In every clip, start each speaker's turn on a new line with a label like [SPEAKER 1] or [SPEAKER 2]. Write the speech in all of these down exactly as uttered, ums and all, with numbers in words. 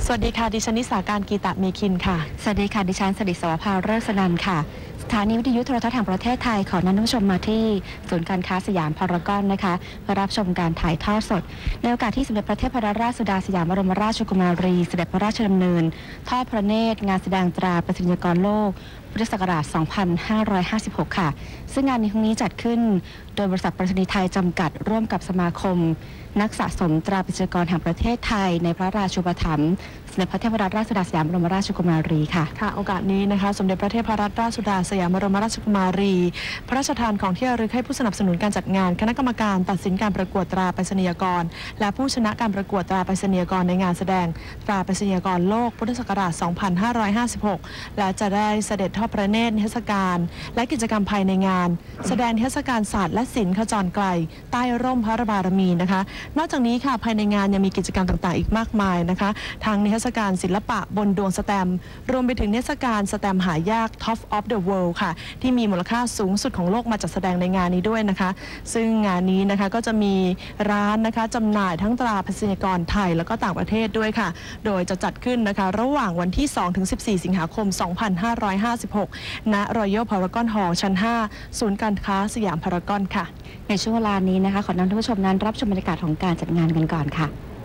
[SPEAKER 1] สวัสดีค่ะดิฉันนิสาการกีตะเมคินค่ะ
[SPEAKER 2] สวัสดีค่ะดิฉันสดิษวภาเลิศสนันท์ค่ะสถานีวิทยุโทรทัศน์แห่งประเทศไทยขอนำท่านผู้ชมมาที่ศูนย์การค้าสยามพารากอนนะคะเพื่อรับชมการถ่ายทอดสดในโอกาสที่สมเด็จพระเทพรัตนราชสุดาสยามบรมราชกุมารีเสด็จพระราชดำเนินทอดพระเนตรงานแสดงตราประสิทธิกรโลกพุทธศักราช สองพันห้าร้อยห้าสิบหก ค่ะซึ่งงานในครั้งนี้จัดขึ้นโดยบริษัทไปรษณีย์ไทยจำกัดร่วมกับสมาคมนักสะสมตราประสิทธิกรแห่งประเทศไทยในพระราชูปถัมภ์สมเด็จพระเทพรัตนราชสุดาสยามบรมราชกุมารีค่ะ
[SPEAKER 1] ค่ะโอกาสนี้นะคะสมเด็จพระเทพรัตนราชสุดาสยามบรมราชกุมารีพระราชทานของที่ระลึกให้ผู้สนับสนุนการจัดงานคณะกรรมการตัดสินการประกวดตราไปรษณียกรและผู้ชนะการประกวดตราไปรษณียกรในงานแสดงตราไปรษณียกรโลกพุทธศักราช สองพันห้าร้อยห้าสิบหก และจะได้เสด็จทอดพระเนตรนิทรรศการและกิจกรรมภายในงานแสดงนิทรรศการศาสตร์และศิลป์ขจรไกลใต้ร่มพระบารมีนะคะนอกจากนี้ค่ะภายในงานยังมีกิจกรรมต่างๆอีกมากมายนะคะทางนิทรรศการศิลปะบนดวงสแตมป์รวมไปถึงนิทรรศการสแตมป์หายาก Top of the World ค่ะที่มีมูลค่าสูงสุดของโลกมาจัดแสดงในงานนี้ด้วยนะคะซึ่งงานนี้นะคะก็จะมีร้านนะคะจำหน่ายทั้งตราไปรษณียกรไทยแล้วก็ต่างประเทศด้วยค่ะโดยจะจัดขึ้นนะคะระหว่างวันที่ สองถึงสิบสี่ สิงหาคม สองพันห้าร้อยห้าสิบหก ณ Royal Paragon Hall ชั้น ห้า ศูนย์การค้าสยามพารากอนค่ะ
[SPEAKER 2] ในช่วงเวลานี้นะคะขอนำท่านผู้ชมนั้นรับชมบรรยากาศของการจัดงานกันก่อนค่ะ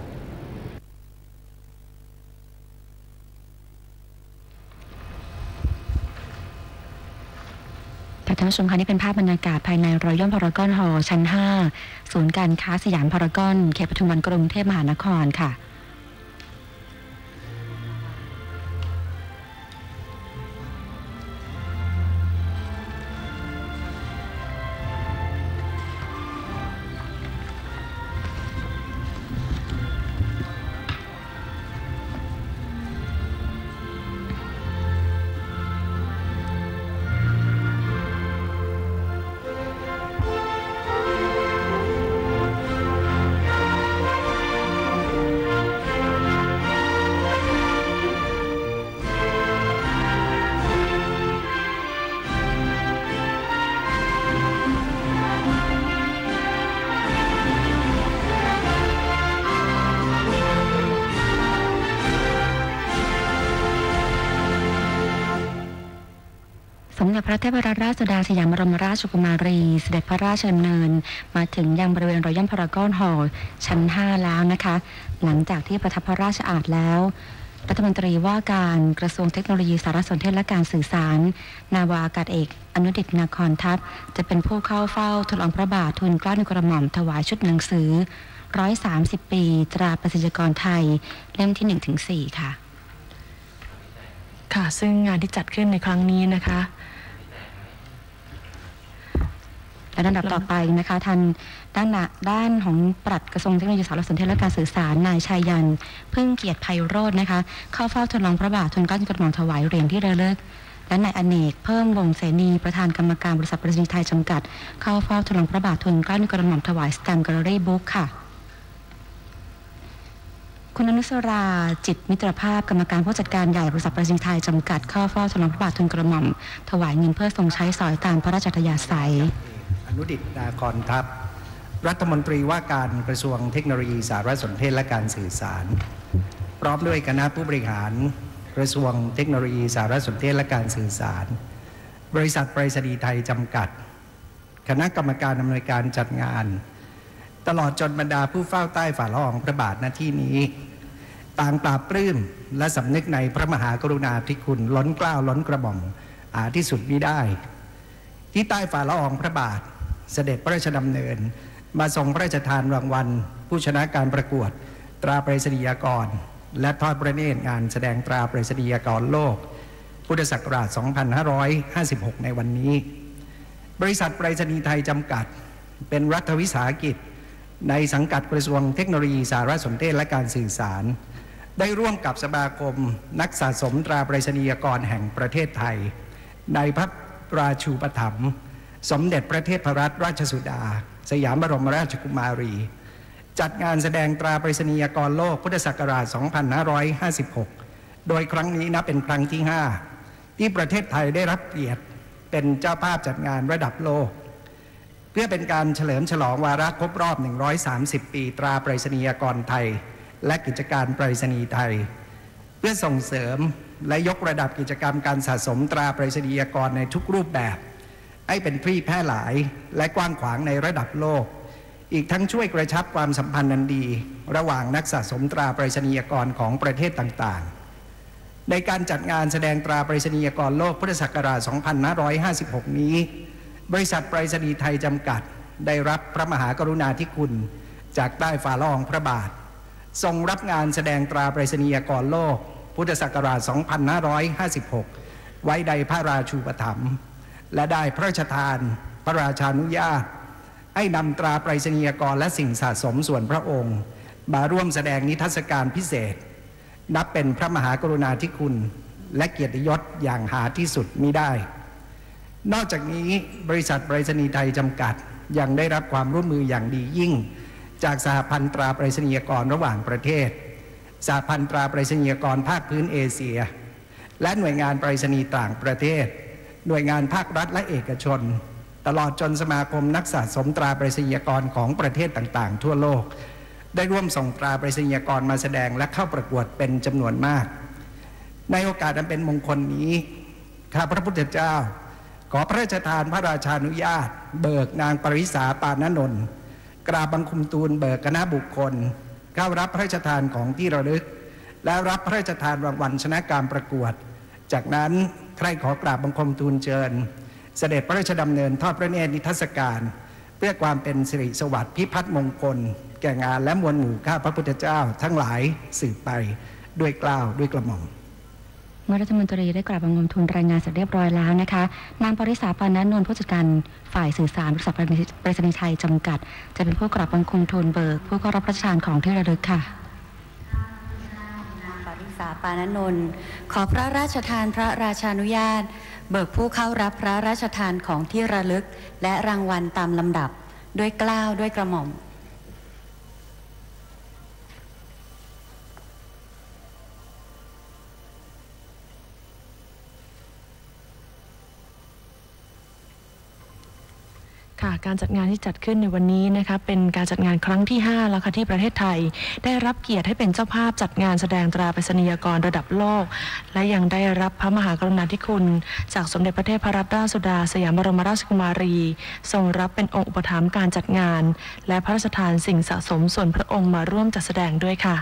[SPEAKER 2] ท่านผู้ชมคะนี่เป็นภาพบรรยากาศภายใน Royal Paragon Hall ชั้น ห้า ศูนย์การค้าสยามพารากอนเขตปทุมวันกรุงเทพมหานครค่ะสมเด็จพระเทพรัตนราชสุดาสยามบรมราชกุมารีเสด็จพระราชดำเนินมาถึงยังบริเวณรอยัลพารากอนฮอลล์ชั้น ห้า แล้วนะคะหลังจากที่ประทับพระราชอาสน์แล้วรัฐมนตรีว่าการกระทรวงเทคโนโลยีสารสนเทศและการสื่อสารนาวาอากาศเอกอนุดิษฐ์นาคอนทัพจะเป็นผู้เข้าเฝ้าทูลละอองพระบาททูลเกล้าทูลกระหม่อมถวายชุดหนังสือหนึ่งร้อยสามสิบปีตราประสิทธิกรไทยเล่มที่ หนึ่งถึงสี่ ค่ะ
[SPEAKER 1] ค่ะซึ่งงานที่จัดขึ้นในครั้งนี้นะคะ
[SPEAKER 2] และลำดับต่อไปนะคะท่านด้านด้านของปลัดกระทรวงเทคโนโลยีสารสนเทศและการสื่อสารนายชัยยันพึ่งเกียรติไพโรจน์นะคะเข้าเฝ้าทูลละอองพระบาททูลเกล้าทูลกระหม่อมถวายเหรียญที่ระลึกและนายอเนกเพิ่มวงศ์เสนีประธานกรรมการบริษัทไปรษณีย์ไทยจำกัดเข้าเฝ้าทูลละอองพระบาททูลเกล้าทูลกระหม่อมถวายสแตมป์แกลเลอรี่บุ๊กค่ะคุณอนุสราจิตมิตรภาพกรรมการผู้จัดการใหญ่บริษัทไปรษณีย์ไทยจำกัดเข้าเฝ้าทูลละอองพระบาททูลกระหม่อมถวายเงินเพื่อทรงใช้สอยตามพระราชอัธยาศัย
[SPEAKER 3] อนุดิษฐ์นาคอนทัพรัฐมนตรีว่าการกระทรวงเทคโนโลยีสารสนเทศและการสื่อสารพร้อมด้วยคณะผู้บริหารกระทรวงเทคโนโลยีสารสนเทศและการสื่อสารบริษัทไปรษณีย์ไทยจำกัดคณะกรรมการอำนวยการจัดงานตลอดจนบรรดาผู้เฝ้าใต้ฝ่าละอองพระบาทณที่นี้ต่างปราบปลื้มและสำนึกในพระมหากรุณาธิคุณล้นเกล้าล้นกระหม่อมหาที่สุดมิได้ที่ใต้ฝ่าละอองพระบาทเสด็จพระราชดำเนินมาทรงพระราชทานรางวัลผู้ชนะการประกวดตราไปรษณียกรและทอดพระเนตรงานแสดงตราไปรษณียกรโลกพุทธศักราช สองพันห้าร้อยห้าสิบหก ในวันนี้บริษัทไปรษณีย์ไทยจำกัดเป็นรัฐวิสาหกิจในสังกัดกระทรวงเทคโนโลยีสารสนเทศและการสื่อสารได้ร่วมกับสมาคมนักสะสมตราไปรษณียกรแห่งประเทศไทยในพระราชูปถัมภ์สมเด็จพระเทพรัตนราชสุดาสยามบรมราชกุมารีจัดงานแสดงตราไปรษณียกรโลกพุทธศักราช สองพันห้าร้อยห้าสิบหก โดยครั้งนี้นับเป็นครั้งที่ ห้า ที่ประเทศไทยได้รับเกียรติเป็นเจ้าภาพจัดงานระดับโลกเพื่อเป็นการเฉลิมฉลองวาระครบรอบหนึ่งร้อยสามสิบปีตราไปรษณียกรไทยและกิจการไปรษณีย์ไทยพื่อส่งเสริมและยกระดับกิจกรรมการสะสมตราไปรษณียากรในทุกรูปแบบให้เป็นที่แพร่หลายและกว้างขวางในระดับโลกอีกทั้งช่วยกระชับความสัมพันธ์อันดีระหว่างนักสะสมตราไปรษณียากรของประเทศต่างๆในการจัดงานแสดงตราไปรษณียากรโลกพุทธศักราช สองพันห้าร้อยห้าสิบหก นี้บริษัทไปรษณีย์ไทยจำกัดได้รับพระมหากรุณาธิคุณจากใต้ฝ่าละอองพระบาททรงรับงานแสดงตราไปรษณียากรโลกพุทธศักราช สองพันห้าร้อยห้าสิบหก ไว้ในพระราชูปถัมภ์และได้พระราชทานพระราชานุญาตให้นำตราไปรษณียากรและสิ่งสะสมส่วนพระองค์มาร่วมแสดงนิทรรศการพิเศษนับเป็นพระมหากรุณาธิคุณและเกียรติยศอย่างหาที่สุดมิได้นอกจากนี้บริษัทไปรษณีย์ไทยจำกัดยังได้รับความร่วมมืออย่างดียิ่งจากสหพันธ์ตราไปรษณียากรระหว่างประเทศสหพันธ์ตราไปรษณียากรภาคพื้นเอเชียและหน่วยงานไปรษณีย์ต่างประเทศหน่วยงานภาครัฐและเอกชนตลอดจนสมาคมนักสะสมตราไปรษณียากรของประเทศต่างๆทั่วโลกได้ร่วมส่งตราไปรษณียากรมาแสดงและเข้าประกวดเป็นจำนวนมากในโอกาสอันเป็นมงคลนี้ข้าพระพุทธเจ้าขอพระราชทานพระราชานุญาตเบิกนางปริษาปานนนท์กราบบังคมทูลเบิกคณะบุคคลเข้ารับพระราชทานของที่ระลึกและรับพระราชทานรางวัลชนะการประกวดจากนั้นใครขอกราบบังคมทูลเชิญเสด็จพระราชดำเนินทอดพระเนตรนิทรรศการเพื่อความเป็นสิริสวัสดิ์พิพัฒน์มงคลแก่งานและมวลหมู่ข้าพระพุทธเจ้าทั้งหลายสืบไปด้วยเกล้าด้วยกระหม่อม
[SPEAKER 2] เมื่อรัฐมนตรีได้กราบบังคมทูลรายงานเสร็จเรียบร้อยแล้วนะคะนางปริษาปานนท์ผู้จัดการฝ่ายสื่อสารบริษัทไปรษณีย์ไทยจำกัดจะเป็นผู้กราบบังคมทูลเบิกผู้เข้ารับพระราชทานของที่ระลึกค่ะ
[SPEAKER 4] นางปริษาปานนท์ขอพระราชทานพระราชานุญาตเบิกผู้เข้ารับพระราชทานของที่ระลึกและรางวัลตามลำดับด้วยเกล้าด้วยกระหม่อม
[SPEAKER 1] การจัดงานที่จัดขึ้นในวันนี้นะคะเป็นการจัดงานครั้งที่ห้าแล้วค่ะที่ประเทศไทยได้รับเกียรติให้เป็นเจ้าภาพจัดงานแสดงตราไปรษณียากรระดับโลกและยังได้รับพระมหากรุณาธิคุณจากสมเด็จพระเทพรัตนราชสุดาสยามบรมราชกุมารีทรงรับเป็นองค์อุปถัมภ์การจัดงานและพระราชทานสิ่งสะสมส่วนพระองค์มาร่วมจัดแสดงด้วยค่ะ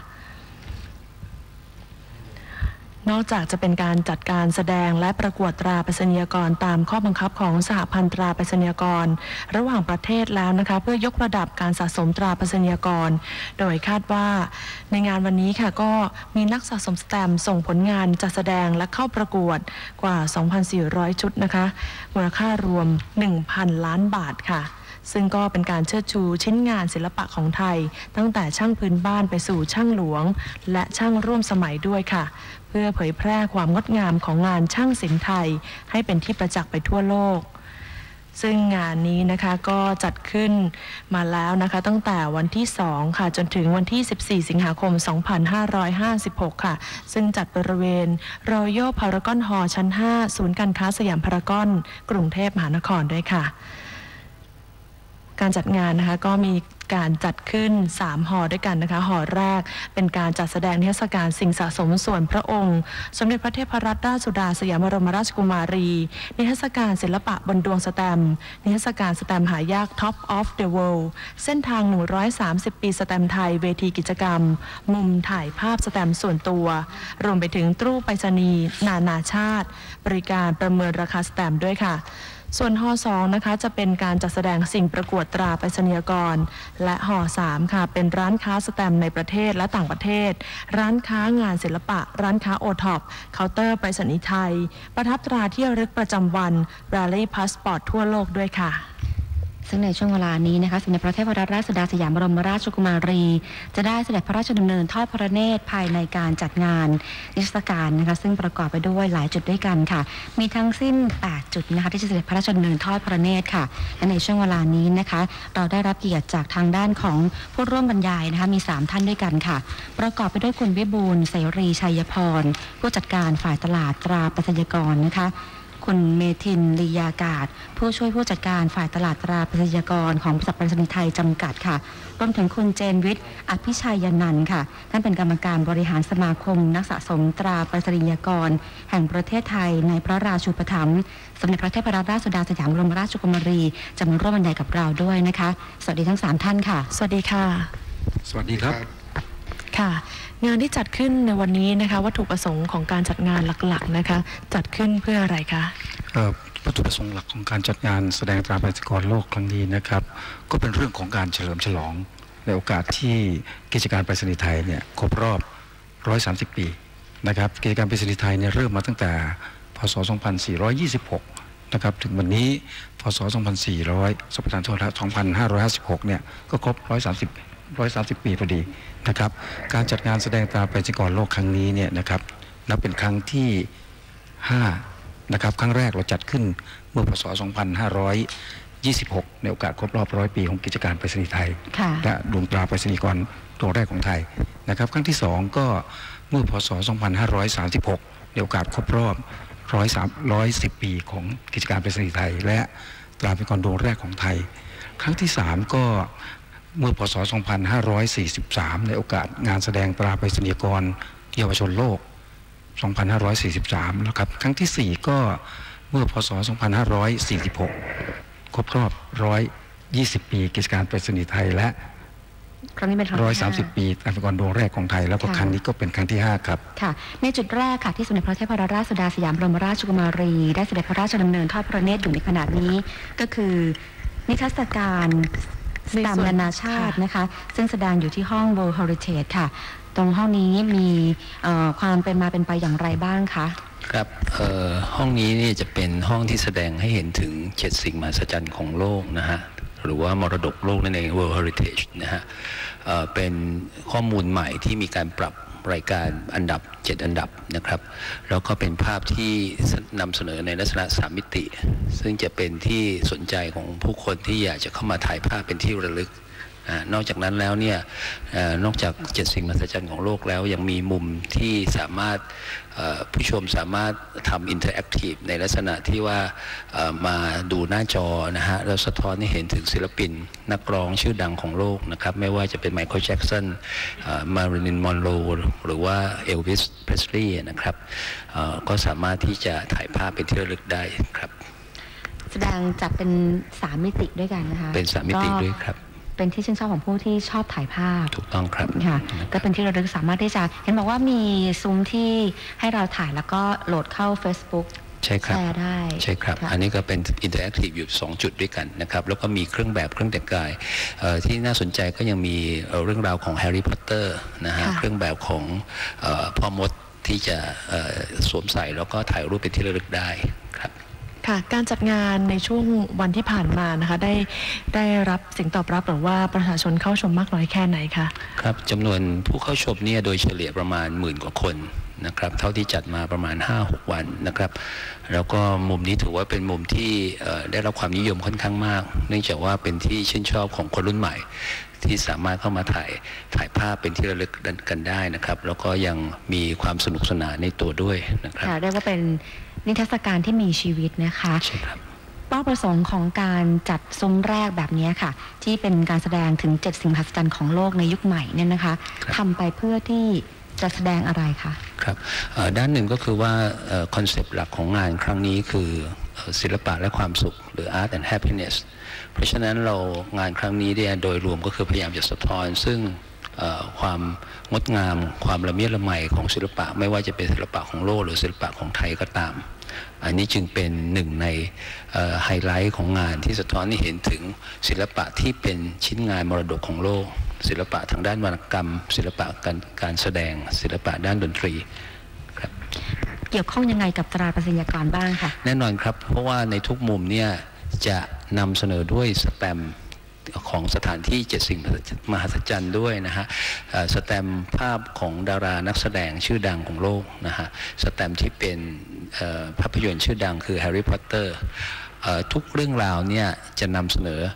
[SPEAKER 1] นอกจากจะเป็นการจัดการแสดงและประกวดตราไปรษณียากรตามข้อบังคับของสหพันธ์ตราไปรษณียากรระหว่างประเทศแล้วนะคะเพื่อยกระดับการสะสมตราไปรษณียากรโดยคาดว่าในงานวันนี้ค่ะก็มีนักสะสมสแตมป์ส่งผลงานจัดแสดงและเข้าประกวดกว่า สองพันสี่ร้อย ชุดนะคะมูลค่ารวม หนึ่งพัน ล้านบาทค่ะซึ่งก็เป็นการเชิดชูชิ้นงานศิลปะของไทยตั้งแต่ช่างพื้นบ้านไปสู่ช่างหลวงและช่างร่วมสมัยด้วยค่ะเพื่อเผยแพร่ความงดงามของงานช่างศิลป์ไทยให้เป็นที่ประจักษ์ไปทั่วโลกซึ่งงานนี้นะคะก็จัดขึ้นมาแล้วนะคะตั้งแต่วันที่สองค่ะจนถึงวันที่สิบสี่สิงหาคมสองพันห้าร้อยห้าสิบหกค่ะซึ่งจัดบริเวณ Royal Paragon Hall ชั้นห้าศูนย์การค้าสยามพารากอนกรุงเทพมหานครด้วยค่ะการจัดงานนะคะก็มีการจัดขึ้นสามหอด้วยกันนะคะหอแรกเป็นการจัดแสดงนิทรรศการสิ่งสะสมส่วนพระองค์สมเด็จพระเทพรัตนราชสุดาสยามบรมราชกุมารีนิทรรศการศิลปะบนดวงสแตมป์นิทรรศการสแตมป์หายาก Top of the World เส้นทางหนึ่งร้อยสามสิบปีสแตมป์ไทยเวทีกิจกรรมมุมถ่ายภาพสแตมป์ส่วนตัวรวมไปถึงตู้ไปรษณีย์นานาชาติบริการประเมินราคาสแตมป์ด้วยค่ะส่วนหอสองนะคะจะเป็นการจัดแสดงสิ่งประกวดตราไปรษณียากรและหอสามค่ะเป็นร้านค้าสแตมป์ในประเทศและต่างประเทศร้านค้างานศิลปะร้านค้าโอท็อปเคาน์เตอร์ไปรษณีย์ไทยประทับตราที่ระลึกประจำวันแรลลี่พาสปอร์ตทั่วโลกด้วยค่ะ
[SPEAKER 2] ซึ่งในช่วงเวลานี้นะคะสมเด็จพระเทพรัตนราชสุดาสยามบรมราชกุมารีจะได้เสด็จพระราชดำเนินทอดพระเนตรภายในการจัดงานนิทรรศการนะคะซึ่งประกอบไปด้วยหลายจุดด้วยกันค่ะมีทั้งสิ้นแปดจุดนะคะที่จะเสด็จพระราชดำเนินทอดพระเนตรค่ะและในช่วงเวลานี้นะคะเราได้รับเกียรติจากทางด้านของผู้ร่วมบรรยายนะคะมีสามท่านด้วยกันค่ะประกอบไปด้วยคุณวิบูลย์เสรีชัยพรผู้จัดการฝ่ายตลาดตราไปรษณียากรนะคะคุณเมทินลียากาศผู้ช่วยผู้จัดการฝ่ายตลาดตราไปรษณียกรของบริษัทไปรษณีย์ไทยจำกัดค่ะรวมถึงคุณเจนวิทย์อภิชัยยนันท์ค่ะท่านเป็นกรรมการบริหารสมาคมนักสะสมตราไปรษณียกรแห่งประเทศไทยในพระราชูปถัมภ์สมเด็จพระเทพรัตนราชสุดาสยามบรมราชกุมารีจะมาร่วมบรรยายกับเราด้วยนะคะสวัสดีทั้งสามท่านค่ะ
[SPEAKER 1] สวัสดีค่ะ
[SPEAKER 5] สวัสดีครับ
[SPEAKER 1] ค่ะงานที่จัดขึ้นในวันนี้นะคะวัตถุประสงค์ของการจัดงานหลักๆนะคะจัดขึ้นเพื่ออะไรคะ
[SPEAKER 5] วัตถุประสงค์หลักของการจัดงานแสดงตราไปรษณียกรโลกครั้งนี้นะครับก็เป็นเรื่องของการเฉลิมฉลองในโอกาสที่กิจการไปรษณีย์ไทยเนี่ยครบรอบหนึ่งร้อยสามสิบปีนะครับกิจการไปรษณีย์ไทยเนี่ยเริ่มมาตั้งแต่พ.ศ. สองพันสี่ร้อยยี่สิบหกนะครับถึงวันนี้พ.ศ. สองพันสี่ร้อยสองพันห้าร้อยห้าสิบหกเนี่ยก็ครบหนึ่งร้อยสามสิบ หนึ่งร้อยสามสิบปีพอดีนะครับการจัดงานแสดงตราไปรษณียกรโลกครั้งนี้เนี่ยนะครับนับเป็นครั้งที่ห้านะครับครั้งแรกเราจัดขึ้นเมื่อพ.ศ. สองพันห้าร้อยยี่สิบหกในโอกาสครบรอบร้อยปีของกิจการไปรษณีย์ไทยและดวงตราไปรษณียกรตัวแรกของไทยนะครับครั้งที่สองก็เมื่อพ.ศ. สองพันห้าร้อยสามสิบหกในโอกาสครบรอบร้อยสามร้อยสิบปีของกิจการไปรษณีย์ไทยและตราไปรษณียกรดวงแรกของไทยครั้งที่สามก็เมื่อพ.ศ. สองพันห้าร้อยสี่สิบสามในโอกาสงานแสดงตราไปรษณียกรเยาวชนโลกสองพันห้าร้อยสี่สิบสามนะครับครั้งที่สี่ก็เมื่อพ.ศ. สองพันห้าร้อยสี่สิบหกครบรอบหนึ่งร้อยยี่สิบปีกิจการไปรษณีย์ไทยและ
[SPEAKER 2] ครั้งนี้เป็นครั้งที่
[SPEAKER 5] หนึ่งร้อยสามสิบปีตราไปรษณียกรดวงแรกของไทยแล้วก็ครั้งนี้ก็เป็นครั้งที่ห้าครับ
[SPEAKER 2] ค่ะในจุดแรกค่ะที่สมเด็จพระเทพรัตนราชสุดาสยามบรมราชกุมารีได้เสด็จพระราชดำเนินทอดพระเนตรอยู่ในขณะนี้ก็คือนิทรรศการตามนานาชาตินะคะซึ่งแสดงอยู่ที่ห้อง World Heritage ค่ะตรงห้องนี้มีความเป็นมาเป็นไปอย่างไรบ้างคะ
[SPEAKER 6] ครับห้องนี้นี่จะเป็นห้องที่แสดงให้เห็นถึงเจ็ดสิ่งมหัศจรรย์ของโลกนะฮะหรือว่ามรดกโลกนั่นเอง World Heritage นะฮะเป็นข้อมูลใหม่ที่มีการปรับรายการอันดับเจ็ดอันดับนะครับแล้วก็เป็นภาพที่นำเสนอในลักษณะสามมิติซึ่งจะเป็นที่สนใจของผู้คนที่อยากจะเข้ามาถ่ายภาพเป็นที่ระลึกนอกจากนั้นแล้วเนี่ยนอกจากเจ็ดสิ่งมหัศจรรย์ของโลกแล้วยังมีมุมที่สามารถผู้ชมสามารถทำอินเทอร์แอคทีฟในลักษณะที่ว่ามาดูหน้าจอนะฮะแล้วสะท้อนให้เห็นถึงศิลปินนักร้องชื่อดังของโลกนะครับไม่ว่าจะเป็นไมเคิลแจ็กสันมาริลินมอนโรหรือว่าเอลวิสเพรสลีย์นะครับก็สามารถที่จะถ่ายภาพเป็นที่ระลึกได้ครับ
[SPEAKER 2] แสดงจัดเป็นสามมิติด้วยกันนะคะ
[SPEAKER 6] เป็นสามมิติด้วยครับ
[SPEAKER 2] เป็นที่ชื่นชอบของผู้ที่ชอบถ่ายภาพ
[SPEAKER 6] ถูกต้องครับ
[SPEAKER 2] ค่ะก็เป็นที่ระลึกสามารถที่จะเห็นบอกว่ามีซุ้มที่ให้เราถ่ายแล้วก็โหลดเข้า Facebook
[SPEAKER 6] ใช่ครับ
[SPEAKER 2] แชร์ได้
[SPEAKER 6] ใช่ครับอันนี้ก็เป็นอินเตอร์แอคทีฟอยู่สองจุดด้วยกันนะครับแล้วก็มีเครื่องแบบเครื่องแต่งกายที่น่าสนใจก็ยังมีเรื่องราวของแฮร์รี่พอตเตอร์นะฮะเครื่องแบบของพ่อมดที่จะสวมใส่แล้วก็ถ่ายรูปเป็นที่ระลึกได้ครับ
[SPEAKER 1] ค่ะการจัดงานในช่วงวันที่ผ่านมานะคะได้ได้รับเสียงตอบรับหรือว่าประชาชนเข้าชมมากน้อยแค่ไหนคะ
[SPEAKER 6] ครับจำนวนผู้เข้าชมเนี่ยโดยเฉลี่ยประมาณหมื่นกว่าคนนะครับเท่าที่จัดมาประมาณ ห้าหก วันนะครับแล้วก็มุมนี้ถือว่าเป็นมุมที่ได้รับความนิยมค่อนข้างมากเนื่องจากว่าเป็นที่ชื่นชอบของคนรุ่นใหม่ที่สามารถเข้ามาถ่ายถ่ายภาพเป็นที่ระลึกกันได้นะครับแล้วก็ยังมีความสนุกสนานในตัวด้วยนะครับ
[SPEAKER 2] เรียกว่าเป็นนิทรรศการที่มีชีวิตนะคะ
[SPEAKER 6] ใช่ครับ
[SPEAKER 2] เป้าประสงค์ของการจัดซุ้มแรกแบบนี้ค่ะที่เป็นการแสดงถึงเจ็ดสิ่งมหัศจรรย์ของโลกในยุคใหม่เนี่ยนะคะทำไปเพื่อที่จะแสดงอะไรคะ
[SPEAKER 6] ครับด้านหนึ่งก็คือว่าคอนเซปต์หลักของงานครั้งนี้คือศิลปะและความสุขหรือ Art and Happiness เพราะฉะนั้นเรางานครั้งนี้เนี่ยโดยรวมก็คือพยายามจะสะท้อนซึ่งความงดงามความละเมียดละไมของศิลปะไม่ว่าจะเป็นศิลปะของโลกหรือศิลปะของไทยก็ตามอันนี้จึงเป็นหนึ่งในไฮไลท์ของงานที่สะท้อนให้เห็นถึงศิลปะที่เป็นชิ้นงานมรดกของโลกศิลปะทางด้านวรรณกรรมศิลปะการการแสดงศิลปะด้านดนตรีครับ
[SPEAKER 2] เกี่ยวข้องยังไงกับตราไปรษณียกรบ้างคะ
[SPEAKER 6] แน่นอนครับเพราะว่าในทุกมุมเนี่ยจะนำเสนอด้วยสแตมป์ของสถานที่เจ็ดสิ่งมหัศจรรย์ด้วยนะฮะสแตมป์ภาพของดารานักแสดงชื่อดังของโลกนะฮะสแตมป์ที่เป็นภาพยนตร์ชื่อดังคือแฮร์รี่พอตเตอร์ทุกเรื่องราวเนี่ยจะนำเสนอ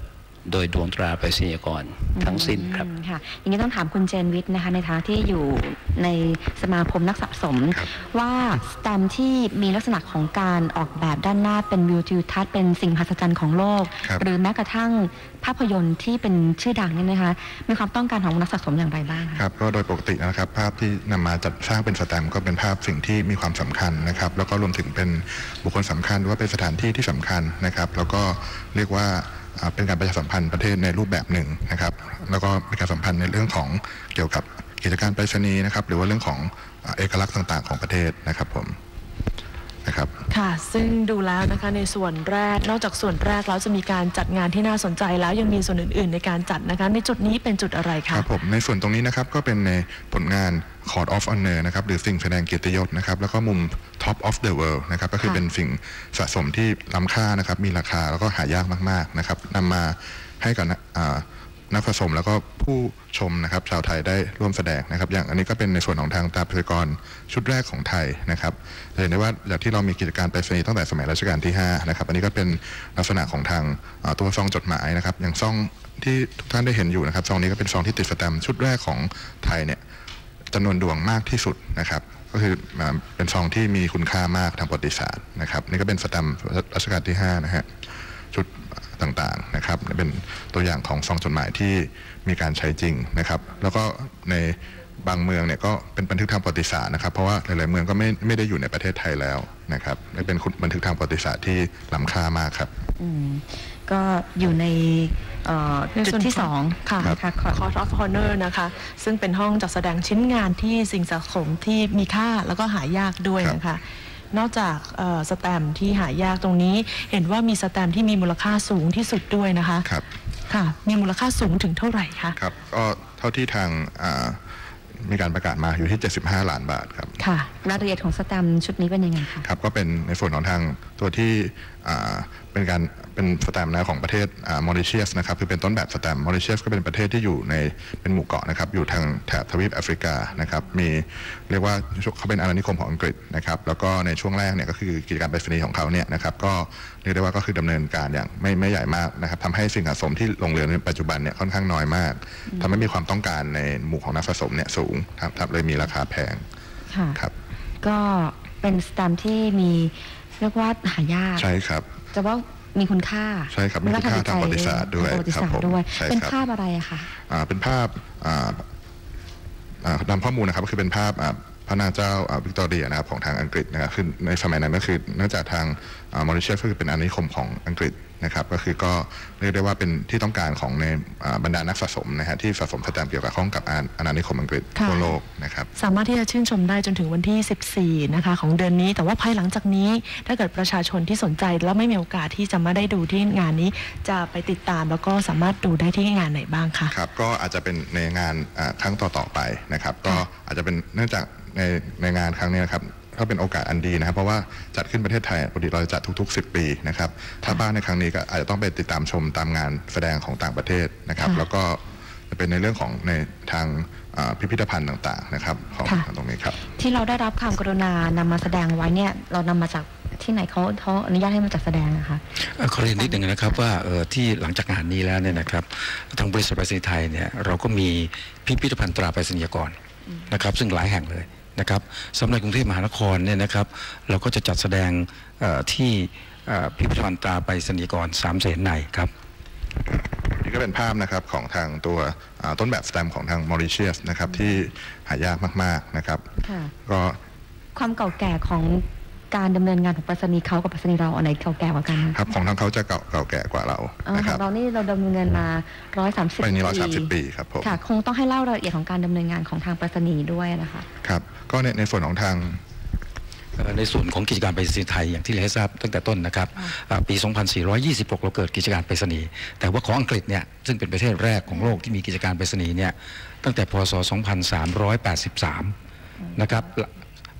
[SPEAKER 6] โดยดวงตราไปรษณียกรทั้งสิ้นครับ
[SPEAKER 2] ค่ะอย่างนี้ต้องถามคุณเจนวิทย์นะคะในฐานะที่อยู่ในสมาคมนักสะสมว่าสแตมป์ที่มีลักษณะของการออกแบบด้านหน้าเป็นวิวทิวทัศน์เป็นสิ่งมหัศจรรย์ของโลกหรือแม้กระทั่งภาพยนตร์ที่เป็นชื่อดังนี่นะคะมีความต้องการของนักสะสมอย่างไรบ้าง
[SPEAKER 7] ครับก็โดยปกตินะครับภาพที่นำมาจัดสร้างเป็นสแตมป์ก็เป็นภาพสิ่งที่มีความสำคัญนะครับแล้วก็รวมถึงเป็นบุคคลสำคัญหรือว่าเป็นสถานที่ที่สำคัญนะครับแล้วก็เรียกว่าเป็นการประชาสัมพันธ์ประเทศในรูปแบบหนึ่งนะครับแล้วก็เป็นการสัมพันธ์ในเรื่องของเกี่ยวกับกิจการไปรษณีย์นะครับหรือว่าเรื่องของเอกลักษณ์ต่างๆของประเทศนะครับผมนะครับ
[SPEAKER 1] ค่ะซึ่งดูแล้วนะคะในส่วนแรกนอกจากส่วนแรกแล้วจะมีการจัดงานที่น่าสนใจแล้วยังมีส่วนอื่นๆในการจัดนะคะในจุดนี้เป็นจุดอะไรคะ
[SPEAKER 7] ครับผมในส่วนตรงนี้นะครับก็เป็นในผลงาน Court of Honor นะครับหรือสิ่งแสดงเกียรติยศนะครับแล้วก็มุม Top of the World นะครับก็คือเป็นสิ่งสะสมที่ล้ำค่านะครับมีราคาแล้วก็หายากมากๆนะครับนำมาให้กับนักสะสมแล้วก็ผู้ชมนะครับชาวไทยได้ร่วมแสดงนะครับอย่างอันนี้ก็เป็นในส่วนของทางตราไปรษณียกรชุดแรกของไทยนะครับจะเห็นได้ว่าจากที่เรามีกิจการไปรษณีย์ตั้งแต่สมัยรัชกาลที่ห้านะครับอันนี้ก็เป็นลักษณะของทางตัวซองจดหมายนะครับอย่างซองที่ทุกท่านได้เห็นอยู่นะครับซองนี้ก็เป็นซองที่ติดสแตมป์ชุดแรกของไทยเนี่ยจำนวนดวงมากที่สุดนะครับก็คือเป็นซองที่มีคุณค่ามากทางประวัติศาสตร์นะครับนี่ก็เป็นสแตมป์รัชกาลที่ห้านะฮะชุดต่างๆนะครับเป็นตัวอย่างของซองจดหมายที่มีการใช้จริงนะครับแล้วก็ในบางเมืองเนี่ยก็เป็นบันทึกทางประวัติศาสตร์นะครับเพราะว่าหลายๆเมืองก็ไม่ไม่ได้อยู่ในประเทศไทยแล้วนะครับเป็นบันทึกทางประวัติศาสตร์ที่ล้ำค่ามากครับ
[SPEAKER 2] ก็อยู่ในจุดที่สอง
[SPEAKER 1] ค่ะ Court of Honor นะคะซึ่งเป็นห้องจัดแสดงชิ้นงานที่สิ่งสะสมที่มีค่าแล้วก็หายากด้วยนะคะนอกจากสแตมป์ที่หายากตรงนี้เห็นว่ามีสแตมป์ที่มีมูลค่าสูงที่สุดด้วยนะคะ
[SPEAKER 7] ครับ
[SPEAKER 1] ค่ะมีมูลค่าสูงถึงเท่าไหร่คะ
[SPEAKER 7] ครับก็เท่าที่ทางมีการประกาศมาอยู่ที่เจ็ดสิบห้าล้านบาทครับ
[SPEAKER 2] ค่ะรายละเอียดของสแตมป์ชุดนี้เป็นยังไงคะ
[SPEAKER 7] ครับก็เป็นในส่วนของทางตัวที่เป็นการเป็นสแตมป์นะของประเทศมอริเชียสนะครับคือเป็นต้นแบบสแตมป์มอริเชียสก็เป็นประเทศที่อยู่ในเป็นหมู่เกาะนะครับอยู่ทางแถบทวีปแอฟริกานะครับมีเรียกว่าเขาเป็นอาณานิคมของอังกฤษนะครับแล้วก็ในช่วงแรกเนี่ยก็คือกิจการไปรษณีย์ของเขาเนี่ยนะครับก็เรียกได้ว่าก็คือดำเนินการอย่างไม่ไม่ใหญ่มากนะครับทำให้สิ่งสะสมที่ลงเหลือในปัจจุบันเนี่ยค่อนข้างน้อยมากทำให้มีความต้องการในหมู่ของนักสะสมเนี่ยสูงครับเลยมีราคาแพงครับ
[SPEAKER 2] ก็เป็นสแตมป์ที่มีเรียกว่าหายาก
[SPEAKER 7] ใช่ครับ
[SPEAKER 2] จะว่ามีคุณค่า
[SPEAKER 7] ใช่ครับมีคุณค่าทางประวัติศาสตร์ด้วย
[SPEAKER 2] ครับผมเป็นภาพอะไรคะ
[SPEAKER 7] อ่าเป็นภาพอ่าตามข้อมูลนะครับก็คือเป็นภาพพระนางเจ้าวิกตอเรียนะครับของทางอังกฤษนะครับคือในสมัยนั้นก็คือเนื่องจากทางมอริเชียสก็คือเป็นอาณานิคมของอังกฤษนะครับก็คือก็เรียกได้ว่าเป็นที่ต้องการของในบรรดานักสะสมนะฮะที่สะสมสแตมป์เกี่ยวกับข้องกับอาณานิคมอังกฤษทั่วโลกนะครับ
[SPEAKER 1] สามารถที่จะชื่นชมได้จนถึงวันที่สิบสี่นะคะของเดือนนี้แต่ว่าภายหลังจากนี้ถ้าเกิดประชาชนที่สนใจและไม่มีโอกาสที่จะมาได้ดูที่งานนี้จะไปติดตามแล้วก็สามารถดูได้ที่งานไหนบ้างคะ
[SPEAKER 7] ครับก็อาจจะเป็นในงานครั้งต่อๆไปนะครับก็อาจจะเป็นเนื่องจากในในงานครั้งนี้นะครับก็เป็นโอกาสอันดีนะครับเพราะว่าจัดขึ้นประเทศไทยปกติเราจะจัดทุกๆสิบปีนะครับถ้าบ้านในครั้งนี้ก็อาจจะต้องไปติดตามชมตามงานแสดงของต่างประเทศนะครับแล้วก็จะเป็นในเรื่องของในทางพิพิธภัณฑ์ต่างๆนะครับของตรงนี้ครับ
[SPEAKER 2] ที่เราได้รับความกรุณานำมาแสดงไว้เนี่ยเรานำมาจากที่ไหนเขาเขาอนุญาตให้มาจัดแสดงนะคะ
[SPEAKER 5] ขอเรียนนิดหนึ่งนะครับว่าที่หลังจากงานนี้แล้วเนี่ยนะครับทางบริษัทไปรษณีย์ไทยเนี่ยเราก็มีพิพิธภัณฑ์ตราไปรษณียกรนะครับซึ่งหลายแห่งเลยนะครับสำหรับกรุงเทพมหานครเนี่ยนะครับเราก็จะจัดแสดงที่พิพิธภัณฑ์ตราไปรษณียกรสามเสนในครับ
[SPEAKER 7] นี่ก็เป็นภาพนะครับของทางตัวต้นแบบสแตมป์ของทางมอริเชียสนะครับที่หายากมากๆนะครับก็
[SPEAKER 2] ความเก่าแก่ของการดำเนินงานของไปรษณีย์เขากับไปรษณีย์เราอันไหนเก่าแก่กว่ากัน
[SPEAKER 7] ครับของทางเขาจะเก่าเก่าแก่กว่าเรา
[SPEAKER 2] นะครับเรานี่เราดำเนินงานมาร้อยสามสิบ
[SPEAKER 7] ปีร้อยสามสิบปีครับผม
[SPEAKER 2] ค่ะคงต้องให้เล่ารายละเอียดของการดำเนินงานของทางไปรษณีย์ด้วยนะคะ
[SPEAKER 7] ครับก็ในในส่วนของทาง
[SPEAKER 5] ในส่วนของกิจการไปรษณีย์ไทยอย่างที่เรียนให้ทราบตั้งแต่ต้นนะครับปีสองพันสี่ร้อยยี่สิบหกเราเกิดกิจการไปรษณีย์แต่ว่าของอังกฤษเนี่ยซึ่งเป็นประเทศแรกของโลกที่มีกิจการไปรษณีย์เนี่ยตั้งแต่พ.ศ. สองพันสามร้อยแปดสิบสามนะครับ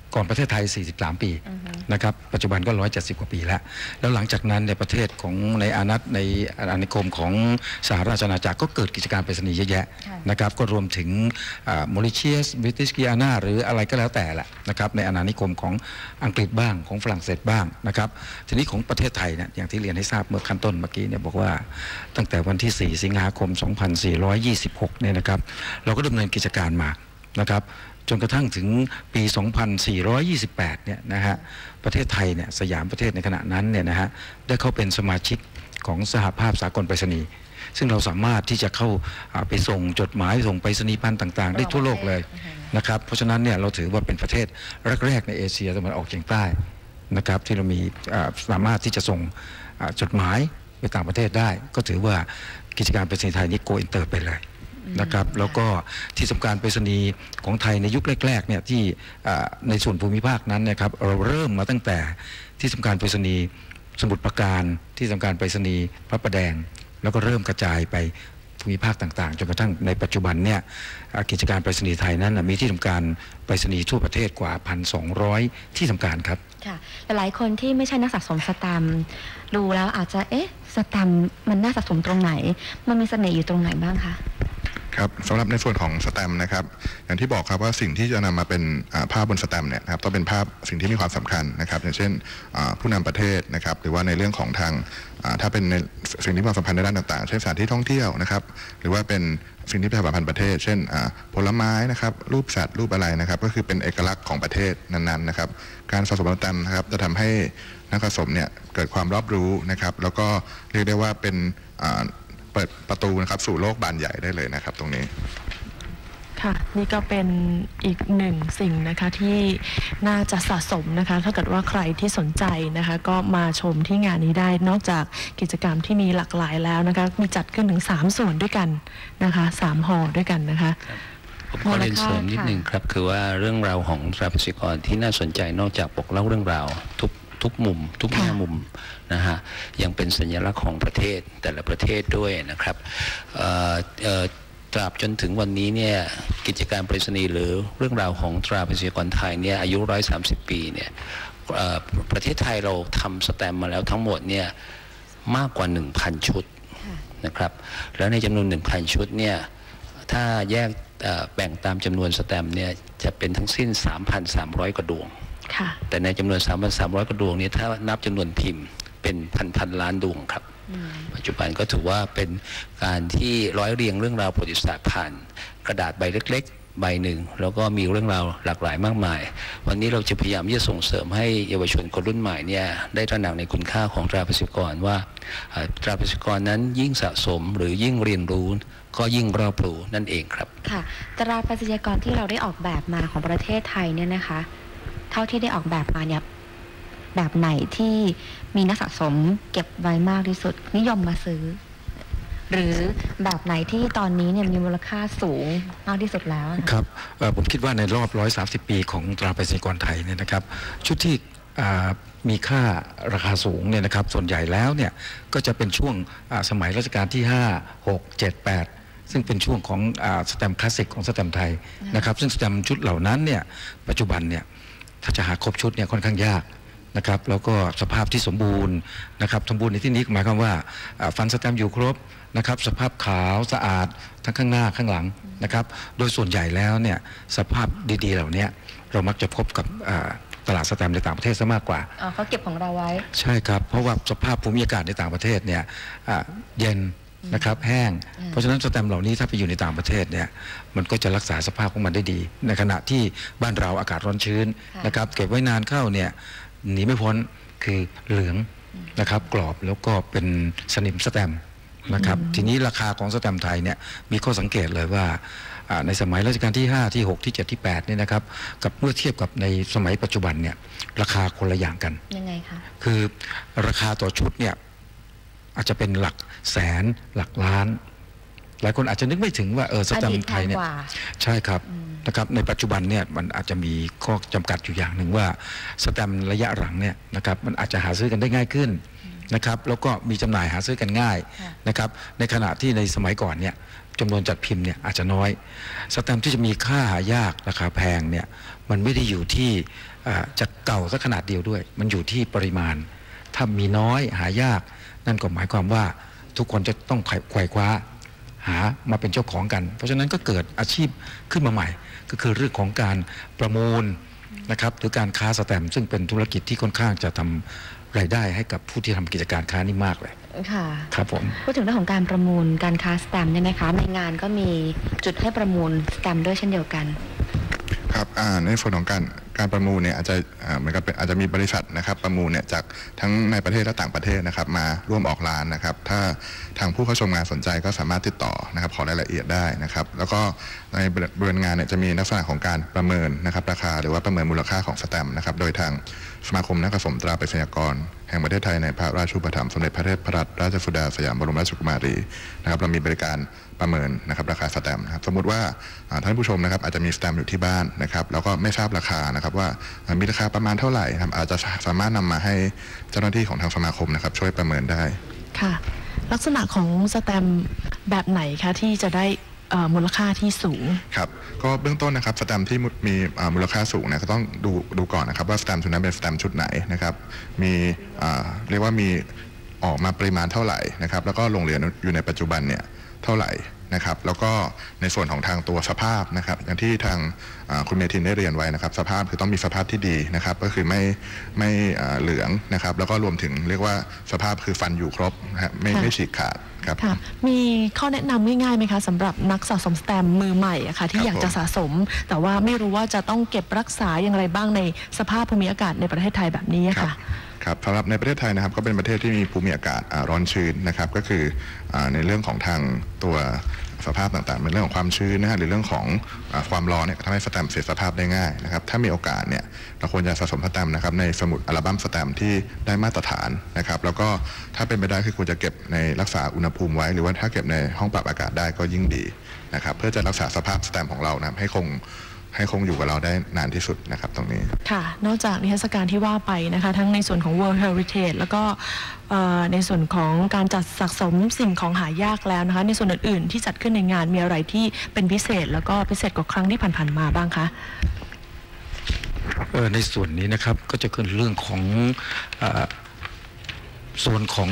[SPEAKER 5] ก่อนประเทศไทยสี่สิบสามปีนะครับปัจจุบันก็หนึ่งร้อยเจ็ดสิบกว่าปีแล้วแล้วหลังจากนั้นในประเทศของในอาณาในอาณานิคมของสหราชอาณาจักรก็เกิดกิจการไปรษณีย์เยอะแยะนะครับก็รวมถึงมอริเชียสบริติชกิอานาหรืออะไรก็แล้วแต่แหละนะครับในอาณานิคมของอังกฤษบ้างของฝรั่งเศสบ้างนะครับทีนี้ของประเทศไทยเนี่ยอย่างที่เรียนให้ทราบเมื่อขั้นต้นเมื่อกี้เนี่ยบอกว่าตั้งแต่วันที่สี่สิงหาคมสองพันสี่ร้อยยี่สิบหกเนี่ยนะครับเราก็ดำเนินกิจการมานะครับจนกระทั่งถึงปี สองพันสี่ร้อยยี่สิบแปด เนี่ยนะฮะประเทศไทยเนี่ยสยามประเทศในขณะนั้นเนี่ยนะฮะได้เข้าเป็นสมาชิกของสหภาพสากลไปรษณีย์ซึ่งเราสามารถที่จะเข้าไปส่งจดหมายส่งไปรษณีย์พันธุ์ต่างๆได้ทั่วโลกเลยนะครับเพราะฉะนั้นเนี่ยเราถือว่าเป็นประเทศแรกๆในเอเชียตะวันออกเฉียงใต้นะครับที่เรามีสามารถที่จะส่งจดหมายไปต่างประเทศได้ก็ถือว่ากิจการไปรษณีย์ไทยนี่โกอินเตอร์ไปเลยนะครับแล้วก็ที่สำคัญไปรษณีย์ของไทยในยุคแรกๆเนี่ยที่ในส่วนภูมิภาคนั้นนะครับเราเริ่มมาตั้งแต่ที่สำคัญไปรษณีย์สมุทรปราการที่สำคัญไปรษณีย์พระประแดงแล้วก็เริ่มกระจายไปภูมิภาคต่างๆจนกระทั่งในปัจจุบันเนี่ยกิจการไปรษณีย์ไทยนั้นมีที่ทำการไปรษณีย์ทั่วประเทศกว่า หนึ่งพันสองร้อย ที่ทำการครับ
[SPEAKER 2] ค่ะหลายคนที่ไม่ใช่นักสะสมสแตมป์ดูแล้วอาจจะเอ๊ะสแตมป์มันน่าสะสมตรงไหนมันมีเสน่ห์อยู่ตรงไหนบ้างคะ
[SPEAKER 7] ครับสำหรับในส่วนของสแตมป์นะครับอย่างที่บอกครับว่าสิ่งที่จะนำมาเป็นภาพบนสแตมป์เนี่ยนะครับต้องเป็นภาพสิ่งที่มีความสำคัญนะครับอย่างเช่นผู้นำประเทศนะครับหรือว่าในเรื่องของทางถ้าเป็นในสิ่งที่มีความสำคัญในด้านต่างๆเช่นสถานที่ท่องเที่ยวนะครับหรือว่าเป็นสิ่งที่เป็นสถาบันประเทศเช่นผลไม้นะครับรูปสัตว์รูปอะไรนะครับก็คือเป็นเอกลักษณ์ของประเทศนั้นๆนะครับการสะสมสแตมป์นะครับจะทำให้นักสะสมเนี่ยเกิดความรอบรู้นะครับแล้วก็เรียกได้ว่าเป็นเปิดประตูนะครับสู่โลกบานใหญ่ได้เลยนะครับตรงนี้
[SPEAKER 1] ค่ะนี่ก็เป็นอีกหนึ่งสิ่งนะคะที่น่าจะสะสมนะคะถ้าเกิดว่าใครที่สนใจนะคะก็มาชมที่งานนี้ได้นอกจากกิจกรรมที่มีหลากหลายแล้วนะคะมีจัดขึ้นถึงสามส่วนด้วยกันนะคะสามหอด้วยกันนะคะ
[SPEAKER 6] ผมขอเรียนเสริมนิดนึงครับคือว่าเรื่องราวของตราภาษีกรที่น่าสนใจนอกจากบอกเล่าเรื่องราวทุกทุกมุมทุกแง่มุมนะฮะยังเป็นสัญลักษณ์ของประเทศแต่ละประเทศด้วยนะครับตราบจนถึงวันนี้เนี่ยกิจการไปรษณีย์หรือเรื่องราวของตราภาษีกรไทยเนี่ยอายุหนึ่งร้อยสามสิบปีเนี่ยประเทศไทยเราทำสแตมป์มาแล้วทั้งหมดเนี่ยมากกว่า หนึ่งพัน ชุดนะครับแล้วในจำนวน หนึ่งพัน ชุดเนี่ยถ้าแยกแบ่งตามจำนวนสแตมป์เนี่ยจะเป็นทั้งสิ้น สามพันสามร้อย กว่าดวงแต่ในจำนวน สามพันสามร้อย กว่าดวงนี้ถ้านับจำนวนพิมพ์เป็นพันพันล้านดวงครับปัจจุบันก็ถือว่าเป็นการที่ร้อยเรียงเรื่องราวประวัติศาสตร์ผ่านกระดาษใบเล็กๆใบหนึ่งแล้วก็มีเรื่องราวหลากหลายมากมายวันนี้เราจะพยายามที่จะส่งเสริมให้เยาวชนคนรุ่นใหม่เนี่ยได้ตระหนักในคุณค่าของตราภาษีกรว่าตราภาษีกรนั้นยิ่งสะสมหรือยิ่งเรียนรู้ก็ยิ่งรอบรู้นั่นเองครับ
[SPEAKER 2] ค่ะตราภาษีกรที่เราได้ออกแบบมาของประเทศไทยเนี่ยนะคะเท่าที่ได้ออกแบบมาเนี่ยแบบไหนที่มีนักสะสมเก็บไว้มากที่สุดนิยมมาซื้อหรือแบบไหนที่ตอนนี้เนี่ยมีมูลค่าสูงมากที่สุดแล้ว
[SPEAKER 5] ครับผมคิดว่าในรอบหนึ่งร้อยสามสิบปีของตราไปรษณีย์กรไทยเนี่ยนะครับชุดที่มีค่าราคาสูงเนี่ยนะครับส่วนใหญ่แล้วเนี่ยก็จะเป็นช่วงสมัยรัชกาลที่ห้า หก เจ็ด แปดซึ่งเป็นช่วงของสแตมป์คลาสสิกของสแตมป์ไทยนะครับซึ่งสแตมป์ชุดเหล่านั้นเนี่ยปัจจุบันเนี่ยถ้าจะหาครบชุดเนี่ยค่อนข้างยากนะครับแล้วก็สภาพที่สมบูรณ์นะครับสมบูรณ์ในที่นี้หมายความว่าฟันสแตมป์อยู่ครบนะครับสภาพขาวสะอาดทั้งข้างหน้าข้างหลังนะครับโดยส่วนใหญ่แล้วเนี่ยสภาพดีๆเหล่านี้เรามักจะพบกับตลาดสแตมป์ในต่างประเทศซะมากกว่า
[SPEAKER 2] อ๋อเขาเก็บของเราไว้
[SPEAKER 5] ใช่ครับเพราะว่าสภาพภูมิอากาศในต่างประเทศเนี่ยเย็นนะครับแห้งเพราะฉะนั้นสแตมป์เหล่านี้ถ้าไปอยู่ในต่างประเทศเนี่ยมันก็จะรักษาสภาพของมันได้ดีในขณะที่บ้านเราอากาศร้อนชื้นนะครับเก็บไว้นานเข้าเนี่ยหนีไม่พ้นคือเหลืองนะครับกรอบแล้วก็เป็นสนิมสแตมป์นะครับทีนี้ราคาของสแตมป์ไทยเนี่ยมีข้อสังเกตเลยว่าในสมัยรัชกาลที่ห้าที่หกที่เจ็ดที่แปดเนี่ยนะครับกับเมื่อเทียบกับในสมัยปัจจุบันเนี่ยราคาคนละอย่างกัน
[SPEAKER 2] ยังไงคะ
[SPEAKER 5] คือราคาต่อชุดเนี่ยอาจจะเป็นหลักแสนหลักล้านหลายคนอาจจะนึกไม่ถึงว่าเออสแตมป์ไทยเนี่ยใช่ครับนะครับในปัจจุบันเนี่ยมันอาจจะมีข้อจำกัดอยู่อย่างหนึ่งว่าสแตมป์ระยะหลังเนี่ยนะครับมันอาจจะหาซื้อกันได้ง่ายขึ้นนะครับแล้วก็มีจำหน่ายหาซื้อกันง่ายนะครับในขณะที่ในสมัยก่อนเนี่ยจำนวนจัดพิมพ์เนี่ยอาจจะน้อยสแตมป์ที่จะมีค่าหายากราคาแพงเนี่ยมันไม่ได้อยู่ที่จะเก่าสักขนาดเดียวด้วยมันอยู่ที่ปริมาณถ้ามีน้อยหายากนั่นก็หมายความว่าทุกคนจะต้องไขว่คว้าหามาเป็นเจ้าของกันเพราะฉะนั้นก็เกิดอาชีพขึ้นมาใหม่ก็คือเรื่องของการประมูลนะครับหรือการค้าสแตมป์ซึ่งเป็นธุรกิจที่ค่อนข้างจะทำรายได้ให้กับผู้ที่ทำกิจการค้านี่มากเลย
[SPEAKER 2] ค่ะ
[SPEAKER 5] ครับผม
[SPEAKER 2] พูดถึงเรื่องของการประมูลการค้าสแตมป์เนี่ยนะคะในงานก็มีจุดให้ประมูลสแตมป์ด้วยเช่นเดียวกัน
[SPEAKER 7] ครับในส่วนของการการประมูลเนี่ยอาจจะเหมือนกับอาจจะมีบริษัทนะครับประมูลเนี่ยจากทั้งในประเทศและต่างประเทศนะครับมาร่วมออกร้านนะครับถ้าทางผู้เข้าชมงานสนใจก็สามารถติดต่อนะครับขอรายละเอียดได้นะครับแล้วก็ในบริเวณงานเนี่ยจะมีลักษณะของการประเมินนะครับราคาหรือว่าประเมินมูลค่าของสแตมป์นะครับโดยทางสมาคมนักผสมตราไปรษณียกรแห่งประเทศไทยในพระราชูปถัมภ์สมเด็จพระเทพรัตนราชสุดาสยามบรมราชกุมารีนะครับเรามีบริการประเมินนะครับราคาสแตมป์นะครับสมมุติว่าท่านผู้ชมนะครับอาจจะมีสแตมป์อยู่ที่บ้านนะครับแล้วก็ไม่ทราบราคานะครับว่ามีราคาประมาณเท่าไหร่ครับอาจจะสามารถนำมาให้เจ้าหน้าที่ของทางสมาคมนะครับช่วยประเมินได้
[SPEAKER 1] ค่ะลักษณะของสแตมป์แบบไหนคะที่จะได้มูลค่าที่สูง
[SPEAKER 7] ครับก็เบื้องต้นนะครับสแตมป์ที่มีมูลค่าสูงเนี่ยก็ต้องดูดูก่อนนะครับว่าสแตมป์ชุดนั้นเป็นสแตมป์ชุดไหนนะครับมีเรียกว่ามีออกมาปริมาณเท่าไหร่นะครับแล้วก็ลงเหลืออยู่ในปัจจุบันเนี่ยเท่าไหร่นะครับแล้วก็ในส่วนของทางตัวสภาพนะครับอย่างที่ทางคุณเมทินได้เรียนไว้นะครับสภาพคือต้องมีสภาพที่ดีนะครับก็คือไม่ไม่เหลืองนะครับแล้วก็รวมถึงเรียกว่าสภาพคือฟันอยู่ครบนะไม่ไม่ฉีกขาดครับ
[SPEAKER 1] มีข้อแนะนำง่ายๆไหมคะสำหรับนักสะสมสแตมป์มือใหม่อะค่ะที่อยากจะสะสมแต่ว่าไม่รู้ว่าจะต้องเก็บรักษาอย่างไรบ้างในสภาพภูมิอากาศในประเทศไทยแบบนี้ค่ะ
[SPEAKER 7] ครับสำหรับในประเทศไทยนะครับก็เป็นประเทศที่มีภูมิอากาศร้อนชื้นนะครับก็คือในเรื่องของทางตัวสภาพต่างๆเป็นเรื่องของความชื้นนะฮะหรือเรื่องของความร้อนเนี่ยทำให้สแตมป์เสียสภาพได้ง่ายนะครับถ้ามีโอกาสเนี่ยเราควรจะสะสมสแตมป์นะครับในสมุดอัลบั้มสแตมป์ที่ได้มาตรฐานนะครับแล้วก็ถ้าเป็นไปได้คือควรจะเก็บในรักษาอุณหภูมิไว้หรือว่าถ้าเก็บในห้องปรับอากาศได้ก็ยิ่งดีนะครับเพื่อจะรักษาสภาพสแตมป์ของเรานะให้คงให้คงอยู่กับเราได้นานที่สุดนะครับตรงนี้
[SPEAKER 1] ค่ะนอกจากนิทรรศการที่ว่าไปนะคะทั้งในส่วนของ World Heritage แล้วก็ในส่วนของการจัดสะสมสิ่งของหายากแล้วนะคะในส่วนอื่นๆที่จัดขึ้นในงานมีอะไรที่เป็นพิเศษแล้วก็พิเศษกว่าครั้งที่ผ่านๆมาบ้างคะ
[SPEAKER 5] ในส่วนนี้นะครับก็จะเป็นเรื่องของส่วนของ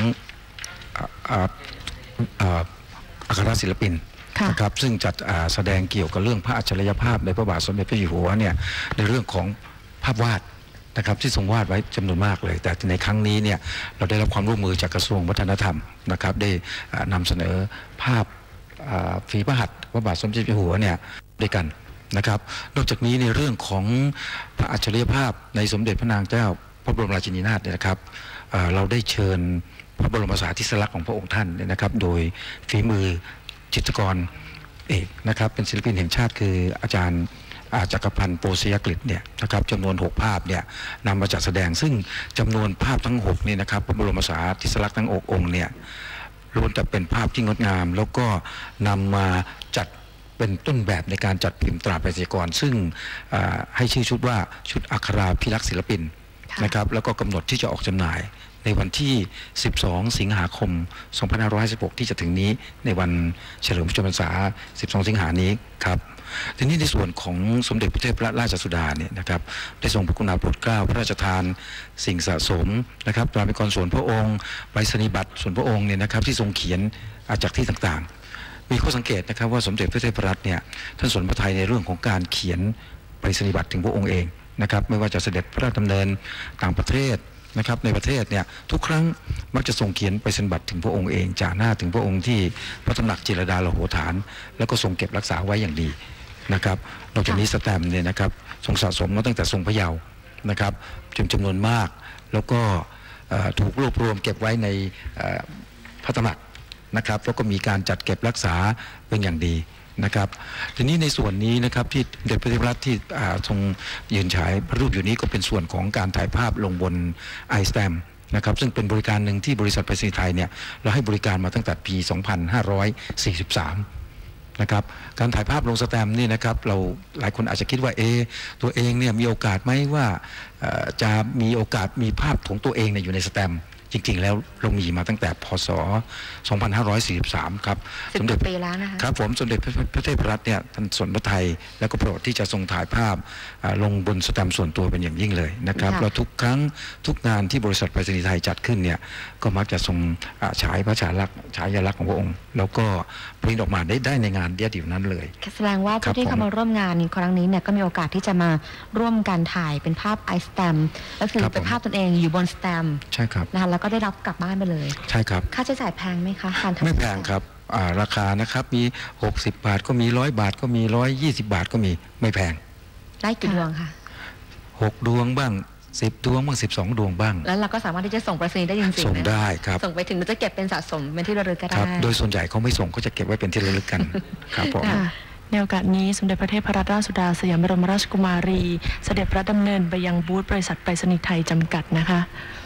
[SPEAKER 5] อัครศิลปินนะครับซึ่งจัดแสดงเกี่ยวกับเรื่องพระอัจฉริยภาพในพระบาทสมเด็จพระเจ้าอยู่หัวเนี่ยในเรื่องของภาพวาดนะครับที่ทรงวาดไว้จำนวนมากเลยแต่ในครั้งนี้เนี่ยเราได้รับความร่วมมือจากกระทรวงวัฒนธรรมนะครับได้นำเสนอภาพฝีพระหัตถ์พระบาทสมเด็จพระเจ้าอยู่หัวเนี่ยด้วยกันนะครับนอกจากนี้ในเรื่องของพระอัจฉริยภาพในสมเด็จพระนางเจ้าพระบรมราชินีนาถเนี่ยนะครับเราได้เชิญพระบรมสารีริกลักษณ์ของพระองค์ท่านเนี่ยนะครับโดยฝีมือจิตรกรเอกนะครับเป็นศิลปินแห่งชาติคืออาจารย์จักรพันธ์โปสยกฤษเนี่ยนะครับจำนวนหกภาพเนี่ยนำมาจัดแสดงซึ่งจำนวนภาพทั้งหกนี่นะครับพระบรมสารีริกลักษณ์ทั้งองค์เนี่ยล้วนแต่เป็นภาพที่งดงามแล้วก็นำมาจัดเป็นต้นแบบในการจัดพิมพ์ตราไปรษณียกรซึ่งให้ชื่อชุดว่าชุดอัคราภิลักษ์ศิลปินนะครับแล้วก็กำหนดที่จะออกจำหน่ายในวันที่สิบสองสิงหาคมสองพันห้าร้อยห้าสิบหกที่จะถึงนี้ในวันเฉลิมพระชนมพรรษาสิบสองสิงหานี้ครับทีนี้ในส่วนของสมเด็จพระเทพราชสุดาเนี่ยนะครับได้ทรงพระกรุณาโปรดเกล้าพระราชทานสิ่งสะสมนะครับตราเป็นกรส่วนพระองค์ไปรษณียบัตรส่วนพระองค์เนี่ยนะครับที่ทรงเขียนจากที่ต่างๆมีข้อสังเกตนะครับว่าสมเด็จพระเทพรัตน์เนี่ยท่านสนพระทัยในเรื่องของการเขียนไปรษณียบัตรถึงพระองค์เองนะครับไม่ว่าจะเสด็จพระราชดำเนินต่างประเทศนะครับในประเทศเนี่ยทุกครั้งมักจะส่งเขียนไปเซ็นบัตรถึงพระองค์เองจ่าหน้าถึงพระองค์ที่พระตำหนักจิรดาลโหฐานแล้วก็ทรงเก็บรักษาไว้อย่างดีนะครับนอกจากนี้สแตมป์เนี่ยนะครับทรงสะสมมาตั้งแต่ทรงพระเยาว์นะครับจำจำนวนมากแล้วก็ถูกรวบรวมเก็บไว้ในพระตำหนักนะครับแล้วก็มีการจัดเก็บรักษาเป็นอย่างดีนะครับทีนี้ในส่วนนี้นะครับที่เด็จพระเทพรัตน์ที่ทรงยืนฉายพระรูปอยู่นี้ก็เป็นส่วนของการถ่ายภาพลงบนไอสแตมป์นะครับซึ่งเป็นบริการหนึ่งที่บริษัทไปรษณีย์ไทยเนี่ยเราให้บริการมาตั้งแต่ปี สองพันห้าร้อยสี่สิบสาม นะครับการถ่ายภาพลงสแตมป์นี่นะครับเราหลายคนอาจจะคิดว่าเอตัวเองเนี่ยมีโอกาสไหมว่าจะมีโอกาสมีภาพของตัวเองอยู่ในสแตมป์จริงๆแล้วเรามีมาตั้งแต่พศสองพันห้าร้อยสี่สิบสามครับสมเด็จปีแล้วนะคะครับผมสมเด็จพระเทพรัตน์เนี่ยท่านสนพระทัยแล้วก็โปรดที่จะทรงถ่ายภาพลงบนสแตมป์ส่วนตัวเป็นอย่างยิ่งเลยนะครับเราทุกครั้งทุกงานที่บริษัทไปรษณีย์ไทยจัดขึ้นเนี่ยก็มักจะทรงฉายพระฉายลักษณ์ฉายลักษณ์ของพระองค์แล้วก็ปริ้นออกมาได้ได้ในงานเดียวนั้นเลย
[SPEAKER 2] แสดงว่าผู้ที่เข้ามาร่วมงานครั้งนี้เนี่ยก็มีโอกาสที่จะมาร่วมกันถ่ายเป็นภาพไอสแตมป์ก็คือเป็นภาพตนเองอยู่บนสแตมป์
[SPEAKER 5] ใช่ครับ
[SPEAKER 2] นะคะแล้วก็ได้รับกลับบ้านไปเลย
[SPEAKER 5] ใช่ครับ
[SPEAKER 2] ค่าใช้จ่ายแพงไหมคะการทำ
[SPEAKER 5] ไม่แพงครับราคานะครับมีหกสิบบาทก็มีร้อยบาทก็มีร้อยยี่สิบบาทก็มีไม่แพง
[SPEAKER 2] ได้กี่ดวงคะ
[SPEAKER 5] หกดวงบ้างสิบดวงบ้างสิบสองดวงบ้าง
[SPEAKER 2] แล้วเราก็สามารถที่จะส่งไปรษณีย์ได้จริงๆ
[SPEAKER 5] ส่งได้ครับ
[SPEAKER 2] ส่งไปถึงจะเก็บเป็นสะสมเป็นที่ระลึกก็ได้
[SPEAKER 5] โดยส่วนใหญ่เขาไม่ส่งเขาจะเก็บไว้เป็นที่ระลึกกันครับผม
[SPEAKER 1] ในโอกาสนี้สมเด็จพระเทพรัตนราชสุดาสยามบรมราชกุมารีเสด็จพระดำเนินไปยังบูธบริษัทไปรษณีย์ไทยจำกัดนะคะ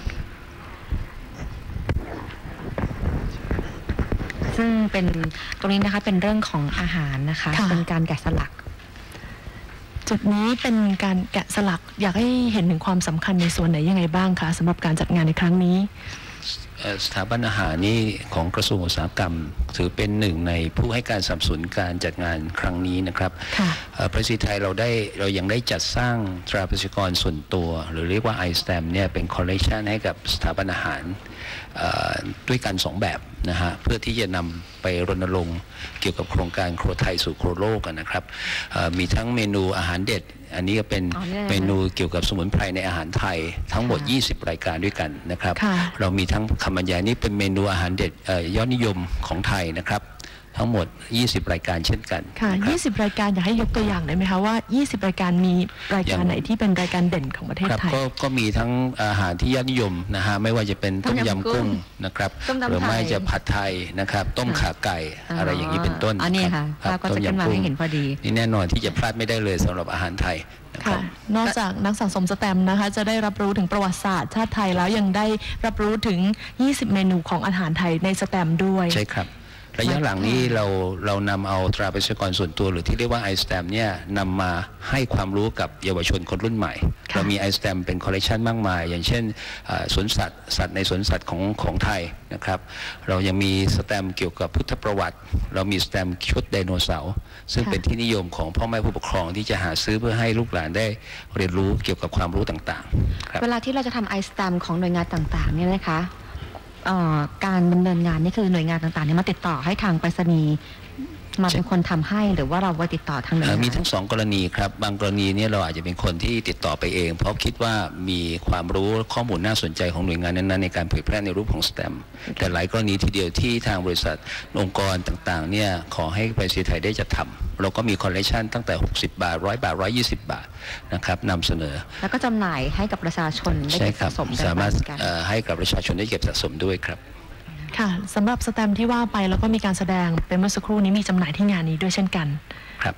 [SPEAKER 2] ซึ่งเป็นตรงนี้นะคะเป็นเรื่องของอาหารนะคะเป็นการแกะสลัก
[SPEAKER 1] จุดนี้เป็นการแกะสลักอยากให้เห็นถึงความสำคัญในส่วนไหนยังไงบ้างคะสำหรับการจัดงานในครั้งนี้
[SPEAKER 6] สถาบันอาหารนี่ของกระทรวงอุตสาหกรรมถือเป็นหนึ่งในผู้ให้การสนับสนุนการจัดงานครั้งนี้นะครับไปรษณีย์ไทยเราได้เรายังได้จัดสร้างตราประชากรส่วนตัวหรือเรียกว่า ไอ สแตมป์ เนี่ยเป็นคอลเลกชันให้กับสถาบันอาหารด้วยกันสองแบบนะฮะเพื่อที่จะนำไปรณรงค์เกี่ยวกับโครงการครัวไทยสู่ครัวโลกกันนะครับมีทั้งเมนูอาหารเด็ดอันนี้ก็เป็นเมนูเกี่ยวกับสมุนไพรในอาหารไทยทั้งหมดยี่สิบรายการด้วยกันนะครับเรามีทั้งคำบรรยายนี้เป็นเมนูอาหารเด็ดยอดนิยมของไทยนะครับทั้งหมดยี่สิบรายการเช่นกัน
[SPEAKER 1] ค่ะยี่สิบรายการอยากให้ยกตัวอย่างได้ไหมคะว่ายี่สิบรายการมีรายการไหนที่เป็นรายการเด่นของประเทศไทย
[SPEAKER 6] ก็ก็มีทั้งอาหารที่ยอดนิยมนะฮะไม่ว่าจะเป็นต้มยำกุ้งนะครับหรือไม่จะผัดไทยนะครับต้มข่าไก่อะไรอย่างนี้เป็นต้น
[SPEAKER 2] อันนี้ค่ะก็จะขึ้นมาให้เห็นพอดี
[SPEAKER 6] นี่แน่นอนที่จะพลาดไม่ได้เลยสำหรับอาหารไทย
[SPEAKER 1] ค่ะนอกจากนักสะสมสแตมป์นะคะจะได้รับรู้ถึงประวัติศาสตร์ชาติไทยแล้วยังได้รับรู้ถึงยี่สิบเมนูของอาหารไทยในสแตมป์ด้วย
[SPEAKER 6] ใช่ครับระยะหลังนี้เราเรานำเอาตราประชากรส่วนตัวหรือที่เรียกว่า ไอ สแตมป์ เนี่ยนำมาให้ความรู้กับเยาวชนคนรุ่นใหม่เรามี ไอ สแตมป์ เป็นคอลเลกชันมากมายอย่างเช่นสวนสัตว์สัตว์ในสวนสัตว์ของของไทยนะครับเรายังมีสแตมป์เกี่ยวกับพุทธประวัติเรามีสแตมป์ชุดไดโนเสาร์ซึ่งเป็นที่นิยมของพ่อแม่ผู้ปกครองที่จะหาซื้อเพื่อให้ลูกหลานได้เรียนรู้เกี่ยวกับความรู้ต่าง
[SPEAKER 2] ๆเวลาที่เราจะทำ ไอ สแตมป์ ของหน่วยงานต่างๆเนี่ยนะคะการดำเนินงานนี่คือหน่วยงานต่างๆเนี่ยมาติดต่อให้ทางไปรษณีย์มาเป็นคนทำให้หรือว่าเราไปติดต่อทางหน่วยงาน
[SPEAKER 6] มีทั้งสองกรณีครับบางกรณีเนี่ยเราอาจจะเป็นคนที่ติดต่อไปเองเพราะคิดว่ามีความรู้ข้อมูลน่าสนใจของหน่วยงานนั้นๆในการเผยแพร่ในรูปของสแตมป์แต่หลายกรณีทีเดียวที่ทางบริษัทองค์กรต่างๆเนี่ยขอให้ไปรษณีย์ไทยได้จัดทำเราก็มีคอลเลคชันตั้งแต่หกสิบบาทหนึ่งร้อยบาทหนึ่งร้อยยี่สิบบาทนะครับนำเสนอ
[SPEAKER 2] แล้วก็จำหน่ายให้กับประชาชนได้เก็บสะสม
[SPEAKER 6] สามารถให้กับประชาชนได้เก็บสะสมด้วยครับ
[SPEAKER 1] ค่ะสำหรับสแตมป์ที่ว่าไปแล้วก็มีการแสดงเป็นเมื่อสักครู่นี้มีจำหน่ายที่งานนี้ด้วยเช่นกัน
[SPEAKER 6] ครับ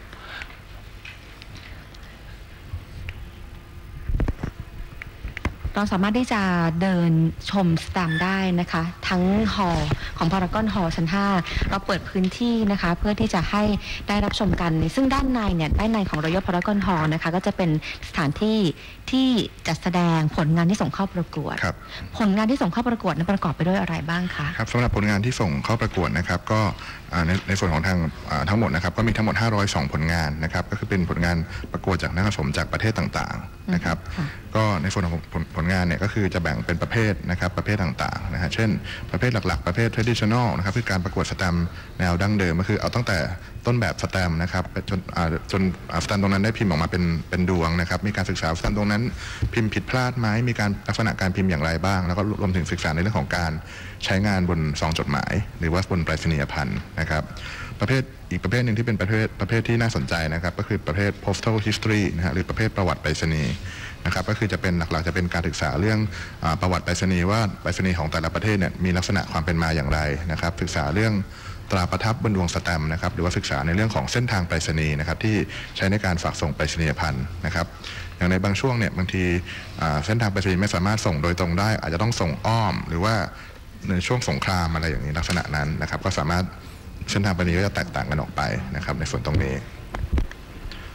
[SPEAKER 2] เราสามารถที่จะเดินชมสแตมป์ได้นะคะทั้งฮอลล์ของพารากอนฮอลล์ชั้นห้าเราเปิดพื้นที่นะคะเพื่อที่จะให้ได้รับชมกันซึ่งด้านในเนี่ยด้านในของรอยัลพารากอนฮอลล์นะคะก็จะเป็นสถานที่ที่จัดแสดงผลงานที่ส่งเข้าประกวดผลงานที่ส่งเข้าประกวดนั้นประกอบไปด้วยอะไรบ้างคะ
[SPEAKER 7] ครับสำหรับผลงานที่ส่งเข้าประกวดนะครับก็ในในส่วนของทางทั้งหมดนะครับก็มีทั้งหมดห้าร้อยสองผลงานนะครับก็คือเป็นผลงานประกวดจากนักสะสมจากประเทศต่างๆนะครับก็ในส่วนของผลงานเนี่ยก็คือจะแบ่งเป็นประเภทนะครับประเภทต่างๆนะฮะเช่นประเภทหลักๆประเภท traditional นะครับคือการประกวดสแตมป์แนวดั้งเดิมก็คือเอาตั้งแต่ต้นแบบสแตมป์นะครับจนจนสแตมป์ตรงนั้นได้พิมพ์ออกมาเป็นเป็นดวงนะครับมีการศึกษาสแตมป์ตรงนั้นพิมพ์ผิดพลาดไหมมีการลักษณะการพิมพ์อย่างไรบ้างแล้วก็รวมถึงศึกษาในเรื่องของการใช้งานบนซองจดหมายหรือว่าบนไปรษณียภัณฑ์นะครับประเภทอีกประเภทหนึ่งที่เป็นประเภทประเภทที่น่าสนใจนะครับก็คือประเภท postal history นะฮะหรือประเภทประวัติไปรษณีย์นะครับก็คือจะเป็นหลักๆจะเป็นการศึกษาเรื่องประวัติไปรษณีย์ว่าไปรษณีย์ของแต่ละประเทศเนี่ยมีลักษณะความเป็นมาอย่างไรนะครับศึกษาเรื่องตราประทับบนดวงสแตมป์นะครับหรือว่าศึกษาในเรื่องของเส้นทางไปรษณีย์นะครับที่ใช้ในการฝากส่งไปรษณียภัณฑ์นะครับอย่างในบางช่วงเนี่ยบางทีเส้นทางไปรษณีย์ไม่สามารถส่งโดยตรงได้อาจจะต้องส่งอ้อมหรือว่าในช่วงสงครามอะไรอย่างนี้ลักษณะนั้นนะครับก็สามารถเส้นทางไปรษณีย์ก็จะแตกต่างกันออกไปนะครับในส่วนตรงนี้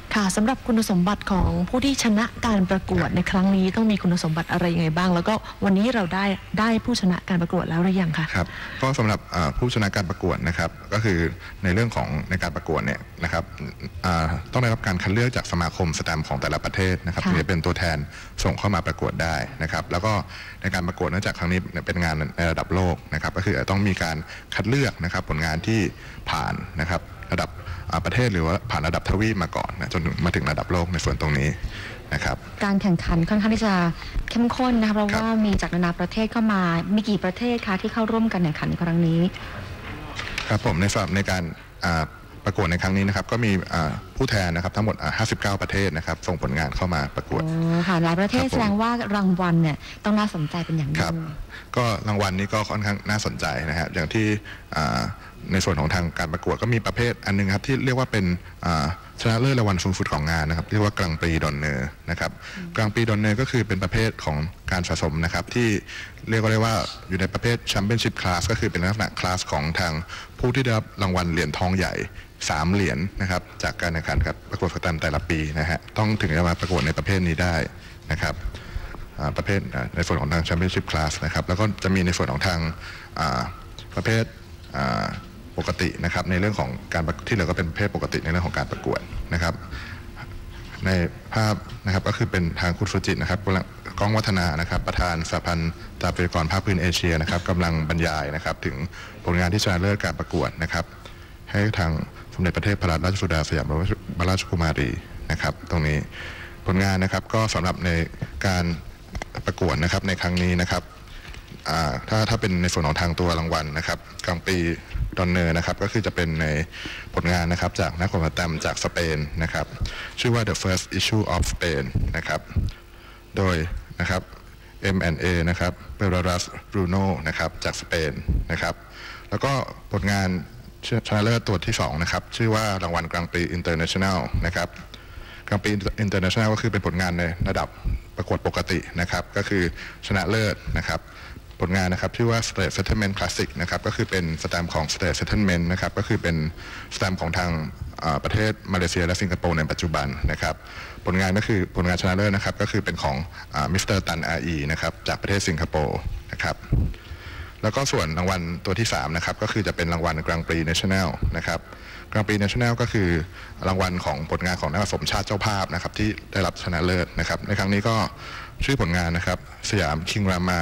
[SPEAKER 1] ค่ะสำหรับคุณสมบัติของผู้ที่ชนะการประกวดในครั้งนี้ต้องมีคุณสมบัติอะไรยังไงบ้าง แล้วก็วันนี้เราได้ได้ผู้ชนะการประกวดแล้วหรือยังคะ
[SPEAKER 7] ครับก็สำหรับผู้ชนะการประกวดนะครับก็คือในเรื่องของในการประกวดเนี่ยนะครับต้องได้รับการคัดเลือกจากสมาคมสแตมป์ของแต่ละประเทศนะครับที่จะเป็นตัวแทนส่งเข้ามาประกวดได้นะครับแล้วก็ในการประกวดเนื่องจากครั้งนี้เป็นงานในระดับโลกนะครับก็คือต้องมีการคัดเลือกนะครับผลงานที่ผ่านนะครับระดับประเทศหรือว่าผ่านระดับทวีปมาก่อนนะจนมาถึงระดับโลกในส่วนตรงนี้นะครับ
[SPEAKER 2] การแข่งขันค่อนข้างที่จะเข้มข้นนะคะเพราะว่ามีจากนานาประเทศเข้ามามีกี่ประเทศคะที่เข้าร่วมกันแข่งขันในครั้งนี้
[SPEAKER 7] ครับผมในสำหรับในการประกวดในครั้งนี้นะครับก็มีผู้แทนนะครับทั้งหมดห้าสิบเก้าประเทศนะครับส่งผลงานเข้ามาประกวด
[SPEAKER 2] ค่ะหลายประเทศแสดงว่ารางวัลเนี่ยต้องน่าสนใจเป็นอย่างยิ่ง
[SPEAKER 7] ก็รางวัลนี้ก็ค่อนข้างน่าสนใจนะฮะอย่างที่ในส่วนของทางการประกวดก็มีประเภทอันนึงครับที่เรียกว่าเป็นชนะเลิศรางวัลสูงสุดของงานนะครับเรียกว่ากลางปีดอนเนอร์นะครับกลางปีดอนเนอร์ก็คือเป็นประเภทของการสะสมนะครับที่เรียกว่าอยู่ในประเภทแชมเปี้ยนชิพคลาสก็คือเป็นลักษณะคลาสของทางผู้ที่ได้รับรางวัลเหรียญทองใหญ่สามเหรียญนะครับจากการแข่งขันครับประกวดสแตมป์แต่ละปีนะฮะต้องถึงจะมาประกวดในประเภทนี้ได้นะครับประเภทในส่วนของทางแชมเปี้ยนชิพคลาสนะครับแล้วก็จะมีในส่วนของทางประเภทปกตินะครับในเรื่องของการที่เหลือก็เป็นประเภทปกติในเรื่องของการประกวดนะครับในภาพนะครับก็คือเป็นทางคุณสุจิตนะครับก้องวัฒนานะครับประธานสหพันธ์ตราปริกรภาคพื้นเอเชียนะครับกำลังบรรยายนะครับถึงผลงานที่ชนะเลิศการประกวดนะครับให้ทางสมเด็จพระเทพรัตนราชสุดาสยามบรมราชกุมารีนะครับตรงนี้ผลงานนะครับก็สำหรับในการประกวดนะครับในครั้งนี้นะครับถ้าถ้าเป็นในส่วนของทางตัวรางวัลนะครับกลางปีดอนเนอร์นะครับก็คือจะเป็นในผลงานนะครับจากนักสแตมป์จากสเปนนะครับชื่อว่า The First Issue of Spain นะครับโดยนะครับ เอ็ม แอนด์ เอ นะครับเปรารัสรูโนนะครับจากสเปนนะครับแล้วก็ผลงานชนะเลิศตัวที่สองนะครับชื่อว่ารางวัลกลางปี International นะครับกลางปี International ก็คือเป็นผลงานในระดับประกวดปกตินะครับก็คือชนะเลิศนะครับผลงานนะครับชื่อว่า State Settlement Classic นะครับก็คือเป็นสแตมป์ของ State Settlement นะครับก็คือเป็นสแตมป์ของทางประเทศมาเลเซียและสิงคโปร์ในปัจจุบันนะครับผลงานก็คือผลงานชนะเลิศนะครับก็คือเป็นของมิสเตอร์ตัน อาร์ อี นะครับจากประเทศสิงคโปร์นะครับแล้วก็ส่วนรางวัลตัวที่สามนะครับก็คือจะเป็นรางวัลกลางปี National นะครับกลางปี National ก็คือรางวัลของผลงานของนักผสมชาติเจ้าภาพนะครับที่ได้รับชนะเลิศนะครับในครั้งนี้ก็ชื่อผลงานนะครับสยามคิงรามา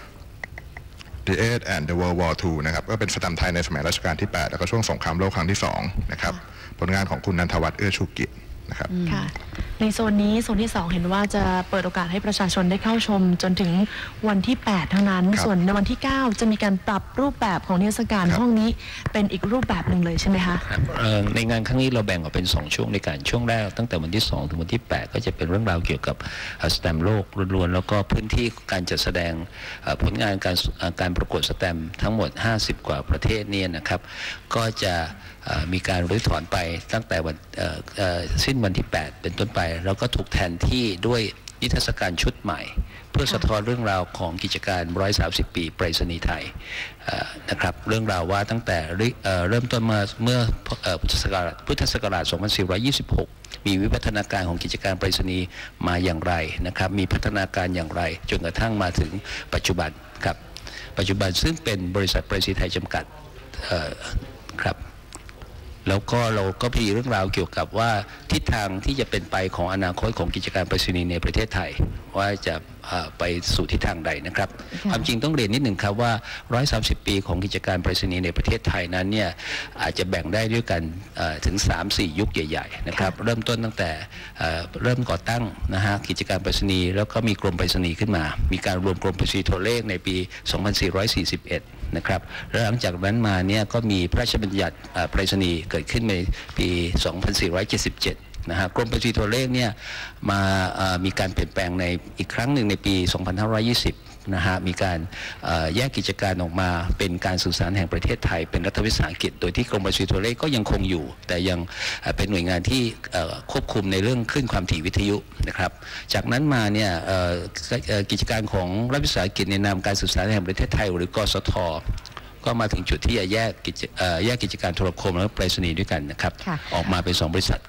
[SPEAKER 7] The Eight and the World War ทู นะครับก็เป็นสแตมป์ไทยในสมัยรัชกาลที่แปดแล้วก็ช่วงสงครามโลกครั้งที่สองนะครับผลงานของคุณนันทวัฒน์เอื้อชูกิจนะครับ
[SPEAKER 1] ค่ะในโซนนี้โซนที่สองเห็นว่าจะเปิดโอกาสให้ประชาชนได้เข้าชมจนถึงวันที่แปดเท่านั้นส่วนในวันที่เก้าจะมีการปรับรูปแบบของนิทรรศการห้องนี้เป็นอีกรูปแบบหนึ่งเลยใช่ไหมคะ
[SPEAKER 6] ในงานครั้งนี้เราแบ่งออกเป็นสองช่วงในการช่วงแรกตั้งแต่วันที่สองถึงวันที่แปดก็จะเป็นเรื่องราวเกี่ยวกับสแตมป์โลกล้วนๆแล้วก็พื้นที่การจัดแสดงผลงานการการประกวดสแตมป์ทั้งหมดห้าสิบกว่าประเทศเนี่ยนะครับก็จะมีการรื้อถอนไปตั้งแต่วันสิ้นวันที่แปดเป็นต้นไปแล้วก็ถูกแทนที่ด้วยนิทรรศการชุดใหม่เพื่อสะท้อนเรื่องราวของกิจการหนึ่งร้อยสามสิบปีไปรษณีย์ไทยนะครับเรื่องราวว่าตั้งแต่เริ่มต้นมาเมื่อพุทธศักราชพุทธศักราชสองพันสี่ร้อยยี่สิบหกมีวิวัฒนาการของกิจการไปรษณีย์มาอย่างไรนะครับมีพัฒนาการอย่างไรจนกระทั่งมาถึงปัจจุบันครับปัจจุบันซึ่งเป็นบริษัทไปรษณีย์ไทยจำกัดครับแล้วก็เราก็มีเรื่องราวเกี่ยวกับว่าทิศทางที่จะเป็นไปของอนาคตของกิจการไปรษณีย์ในประเทศไทยว่าจะไปสู่ทิศทางใดนะครับความจริงต้องเรียนนิดหนึ่งครับว่าหนึ่งร้อยสามสิบปีของกิจการไปรษณีย์ในประเทศไทยนั้นเนี่ยอาจจะแบ่งได้ด้วยกันถึง สามสี่ ยุคใหญ่ๆนะครับเริ่มต้นตั้งแต่เริ่มก่อตั้งนะฮะกิจการไปรษณีย์แล้วก็มีกรมไปรษณีย์ขึ้นมามีการรวมกรมไปรษณีย์โทรเลขในปีสองพันสี่ร้อยสี่สิบเอ็ดนะครับแล้วหลังจากนั้นมาเนี่ยก็มีพระราชบัญญัติไปรษณีย์เกิดขึ้นในปีสองพันสี่ร้อยเจ็ดสิบเจ็ดนะฮะกรมไปรษณีย์โทรเลขเนี่ยมามีการเปลี่ยนแปลงในอีกครั้งหนึ่งในปีสองพันห้าร้อยยี่สิบนะฮะมีการแยกกิจการออกมาเป็นการสื่อสารแห่งประเทศไทยเป็นรัฐวิสาหกิจโดยที่กรมไปรษณีย์โทรเลขก็ยังคงอยู่แต่ยังเป็นหน่วยงานที่ควบคุมในเรื่องคลื่นความถี่วิทยุนะครับจากนั้นมาเนี่ยกิจการของรัฐวิสาหกิจในนามการสื่อสารแห่งประเทศไทยหรือกสทก็มาถึงจุดที่จะแยกกิจแยกกิจการโทรคมและไปรษณีย์ด้วยกันนะครับออกมาเป็นสองบริษัทครับ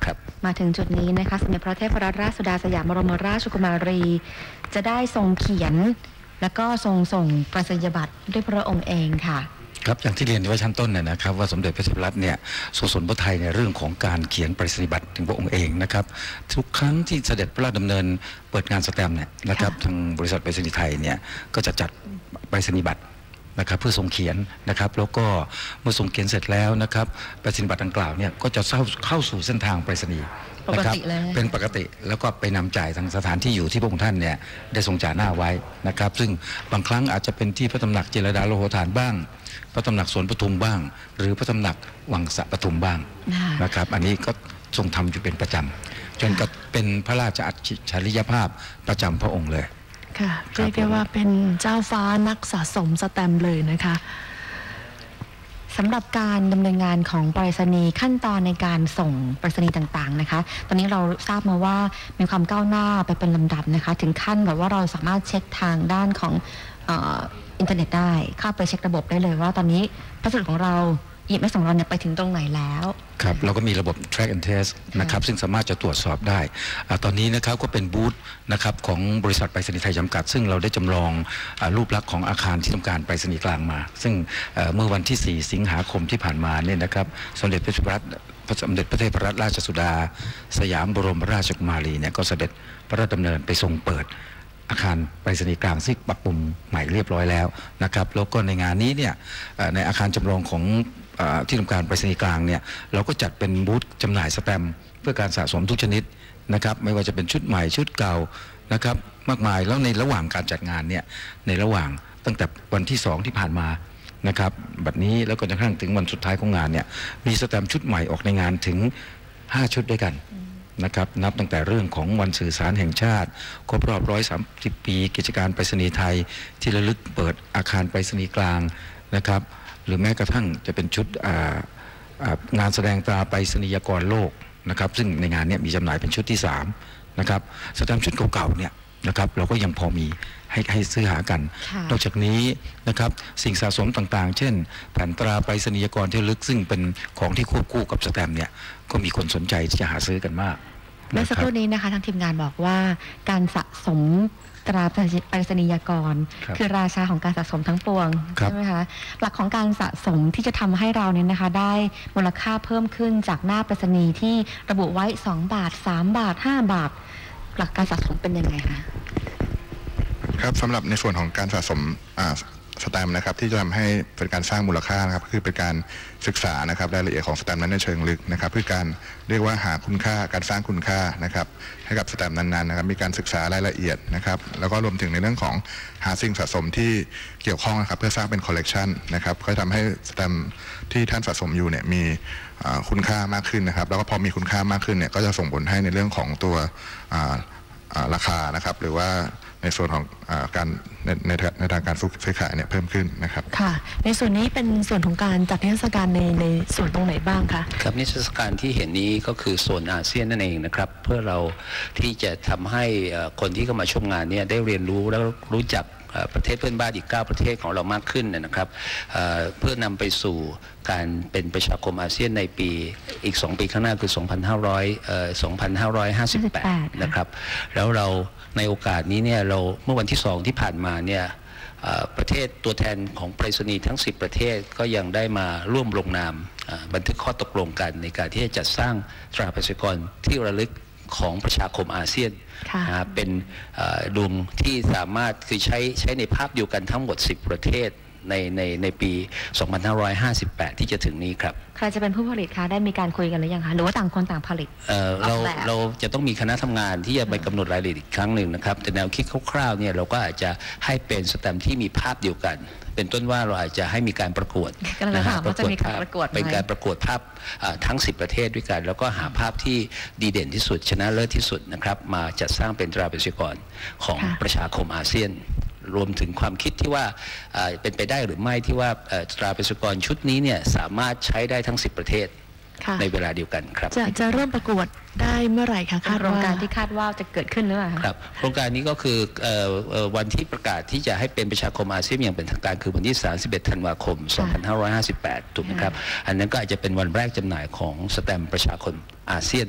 [SPEAKER 2] มาถึงจุดนี้นะคะสมเด็จพระเทพรัตนราชสุดาสยามบรมราชกุมารีจะได้ทรงเขียนและก็ทรงส่งไปรษณียบัตรด้วยพระองค์เองค่ะ
[SPEAKER 5] ครับอย่างที่เรียนไว้ชั้นต้นเนี่ยนะครับว่าสมเด็จพระเทพรัตน์เนี่ยทรงสนพระทัยในเรื่องของการเขียนไปรษณียบัตรถึงพระองค์เองนะครับทุกครั้งที่เสด็จพระราชดำเนินเปิดงานสแตมป์เนี่ยนะครับทางบริษัทไปรษณีย์ไทยเนี่ยก็จะจัดไปรษณียบัตรนะครับเพื่อทรงเขียนนะครับแล้วก็เมื่อทรงเขียนเสร็จแล้วนะครับไปรษณียบัตรดังกล่าวเนี่ยก็จะเข้าเข้าสู่เส้นทางไปรษณีย์นะครับเป็นปกติแล้วก็ไปนำจ่ายทางสถานที่อยู่ที่พระองค์ท่านเนี่ยได้ทรงจ่าหน้าไว้นะครับซึ่งบางครั้งอาจจะเป็นที่พระตำหนักเจรดาโลโหฐานบ้างพระตำหนักสวนปทุมบ้างหรือพระตำหนักวังสะปทุมบ้างนะครับอันนี้ก็ทรงทำอยู่เป็นประจำจนก็เป็นพระราชอัจฉริยภาพประจำพระองค์เลย
[SPEAKER 1] ค่ะเรียกได้ว่าเป็นเจ้าฟ้านักสะสมสแตมป์เลยนะคะ
[SPEAKER 2] สำหรับการดำเนินงานของไปรษณีย์ขั้นตอนในการส่งไปรษณีย์ต่างๆนะคะตอนนี้เราทราบมาว่ามีความก้าวหน้าไปเป็นลำดับนะคะถึงขั้นแบบว่าเราสามารถเช็คทางด้านของเอ่ออินเทอร์เน็ตได้เข้าไปเช็คระบบได้เลยว่าตอนนี้พัสดุของเราอีเมลของเราเนี่ยไปถึงตรงไหนแล้ว
[SPEAKER 5] ครับเราก็มีระบบ track and trace นะครับซึ่งสามารถจะตรวจสอบได้ตอนนี้นะครับก็เป็นบูธนะครับของบริษัทไปรษณีย์ไทยจำกัดซึ่งเราได้จำลองรูปลักษณ์ของอาคารที่ทำการไปรษณีย์กลางมาซึ่งเมื่อวันที่สี่สิงหาคมที่ผ่านมาเนี่ยนะครับสมเด็จพระรัตนสมเด็จพระเทพรัตนราชสุดาสยามบรมราชกุมารีเนี่ยก็เสด็จพระราชดำเนินไปทรงเปิดอาคารไปรษณีย์กลางซึ่งปรับปรุงใหม่เรียบร้อยแล้วนะครับแล้วก็ในงานนี้เนี่ยในอาคารจำลองของที่ทำการไปรษณีย์กลางเนี่ยเราก็จัดเป็นบูธจำหน่ายสแตมป์เพื่อการสะสมทุกชนิดนะครับไม่ว่าจะเป็นชุดใหม่ชุดเก่านะครับมากมายแล้วในระหว่างการจัดงานเนี่ยในระหว่างตั้งแต่วันที่สองที่ผ่านมานะครับบัดนี้แล้วก็จนกระทั่งถึงวันสุดท้ายของงานเนี่ยมีสแตมป์ชุดใหม่ออกในงานถึงห้าชุดด้วยกันนะครับนับตั้งแต่เรื่องของวันสื่อสารแห่งชาติครบรอบหนึ่งร้อยสามสิบปีกิจการไปรษณีย์ไทยที่ระลึกเปิดอาคารไปรษณีย์กลางนะครับหรือแม้กระทั่งจะเป็นชุดงานแสดงตราไปรษณียกรโลกนะครับซึ่งในงานนี้มีจำหน่ายเป็นชุดที่สามนะครับสแตมป์ชุดเก่าๆเนี่ยนะครับเราก็ยังพอมีให้ให้ซื้อหากันนอกจากนี้นะครับสิ่งสะสมต่างๆเช่นแผ่นตราไปรษณียกรที่ระลึกซึ่งเป็นของที่ควบคู่กับสแตมป์เนี่ยก็มีคนสนใจที่จะหาซื้อกันมาก
[SPEAKER 2] เมื่อสักครู่นี้นะคะทางทีมงานบอกว่าการสะสมตราไปรษณียกรคือราชาของการสะสมทั้งปวงใช่ไหมคะหลักของการสะสมที่จะทำให้เราเนี่ยนะคะได้มูลค่าเพิ่มขึ้นจากหน้าไปรษณีย์ที่ระบุไว้สองบาทสามบาทห้าบาทหลักการสะสมเป็นยังไงคะ
[SPEAKER 7] ครับสำหรับในส่วนของการสะสมสแตมป์นะครับที่จะทำให้เป็นการสร้างมูลค่านะครับคือเป็นการศึกษานะครับรายละเอียดของสแตมป์นั้นในเชิงลึกนะครับเพื่อการเรียกว่าหาคุณค่าการสร้างคุณค่านะครับให้กับสแตมป์นั้นๆนะครับมีการศึกษารายละเอียดนะครับแล้วก็รวมถึงในเรื่องของหาสิ่งสะสมที่เกี่ยวข้องนะครับเพื่อสร้างเป็นคอลเลกชันนะครับก็ทำให้สแตมป์ที่ท่านสะสมอยู่เนี่ยมีคุณค่ามากขึ้นนะครับแล้วก็พอมีคุณค่ามากขึ้นเนี่ยก็จะส่งผลให้ในเรื่องของตัวราคานะครับหรือว่าในส่วนของการในในในทางการซื้อขายเนี่ยเพิ่มขึ้นนะครับ
[SPEAKER 1] ค่ะในส่วนนี้เป็นส่วนของการจัดนิทรรศการในในส่วนตรงไหนบ้างคะ
[SPEAKER 6] ครับนิทรรศการที่เห็นนี้ก็คือโซนอาเซียนนั่นเองนะครับเพื่อเราที่จะทำให้คนที่เข้ามาชมงานเนี่ยได้เรียนรู้แล้วรู้จักประเทศเพื่อนบ้านอีกเก้าประเทศของเรามากขึ้นนะครับเพื่อนำไปสู่การเป็นประชาคมอาเซียนในปีอีกสองปีข้างหน้าคือสองพันห้าร้อยเอ่อสองพันห้าร้อยห้าสิบแปดนะครับแล้วเราในโอกาสนี้เนี่ยเราเมื่อวันที่สองที่ผ่านมาเนี่ยประเทศตัวแทนของไปรษณีย์ทั้งสิบประเทศก็ยังได้มาร่วมลงนามบันทึกข้อตกลงกันในการที่จะจัดสร้างตราประชากรที่ระลึกของประชาคมอาเซียนเป็นดวงที่สามารถคือใช้ใช้ในภาพเดียวกันทั้งหมดสิบประเทศในในในปีสองพันห้าร้อยห้าสิบแปดที่จะถึงนี้ครับ
[SPEAKER 2] ใครจะเป็นผู้ผลิตคะได้มีการคุยกันหรือยังคะหรือว่าต่างคนต่างผลิต
[SPEAKER 6] เ, เราเราจะต้องมีคณะทำงานที่จะไปกำหนดรายละเอียดอีกครั้งหนึ่งนะครับแต่แนวคิดคร่าวๆเนี่ยเราก็อาจจะให้เป็นสแตมป์ที่มีภาพเดียวกันเป็นต้นว่าเราอาจจะให้มีการประกวด
[SPEAKER 2] นะฮะประกวดภาพ
[SPEAKER 6] เป็นการประกวดภาพทั้งสิบประเทศด้วยกันแล้วก็หาภาพที่ดีเด่นที่สุดชนะเลิศที่สุดนะครับมาจัดสร้างเป็นตราประชากรของประชาคมอาเซียนรวมถึงความคิดที่ว่าเป็นไปได้หรือไม่ที่ว่าตราประชากรชุดนี้เนี่ยสามารถใช้ได้ทั้งสิบประเทศในเวลาเดียวกันครับ
[SPEAKER 1] จะจะเริ่มประกวดได้เมื่อไหร่คะคาด
[SPEAKER 2] โครงการที่คาดว่าจะเกิดขึ้นหรือเปล่า
[SPEAKER 6] ครับโครงการนี้ก็คือวันที่ประกาศที่จะให้เป็นประชาคมอาเซียนอย่างเป็นทางการคือวันที่สามสิบเอ็ดธันวาคมสองพันห้าร้อยห้าสิบแปดถูกไหมครับอันนั้นก็อาจจะเป็นวันแรกจำหน่ายของสแตมป์ประชาคมอาเซียน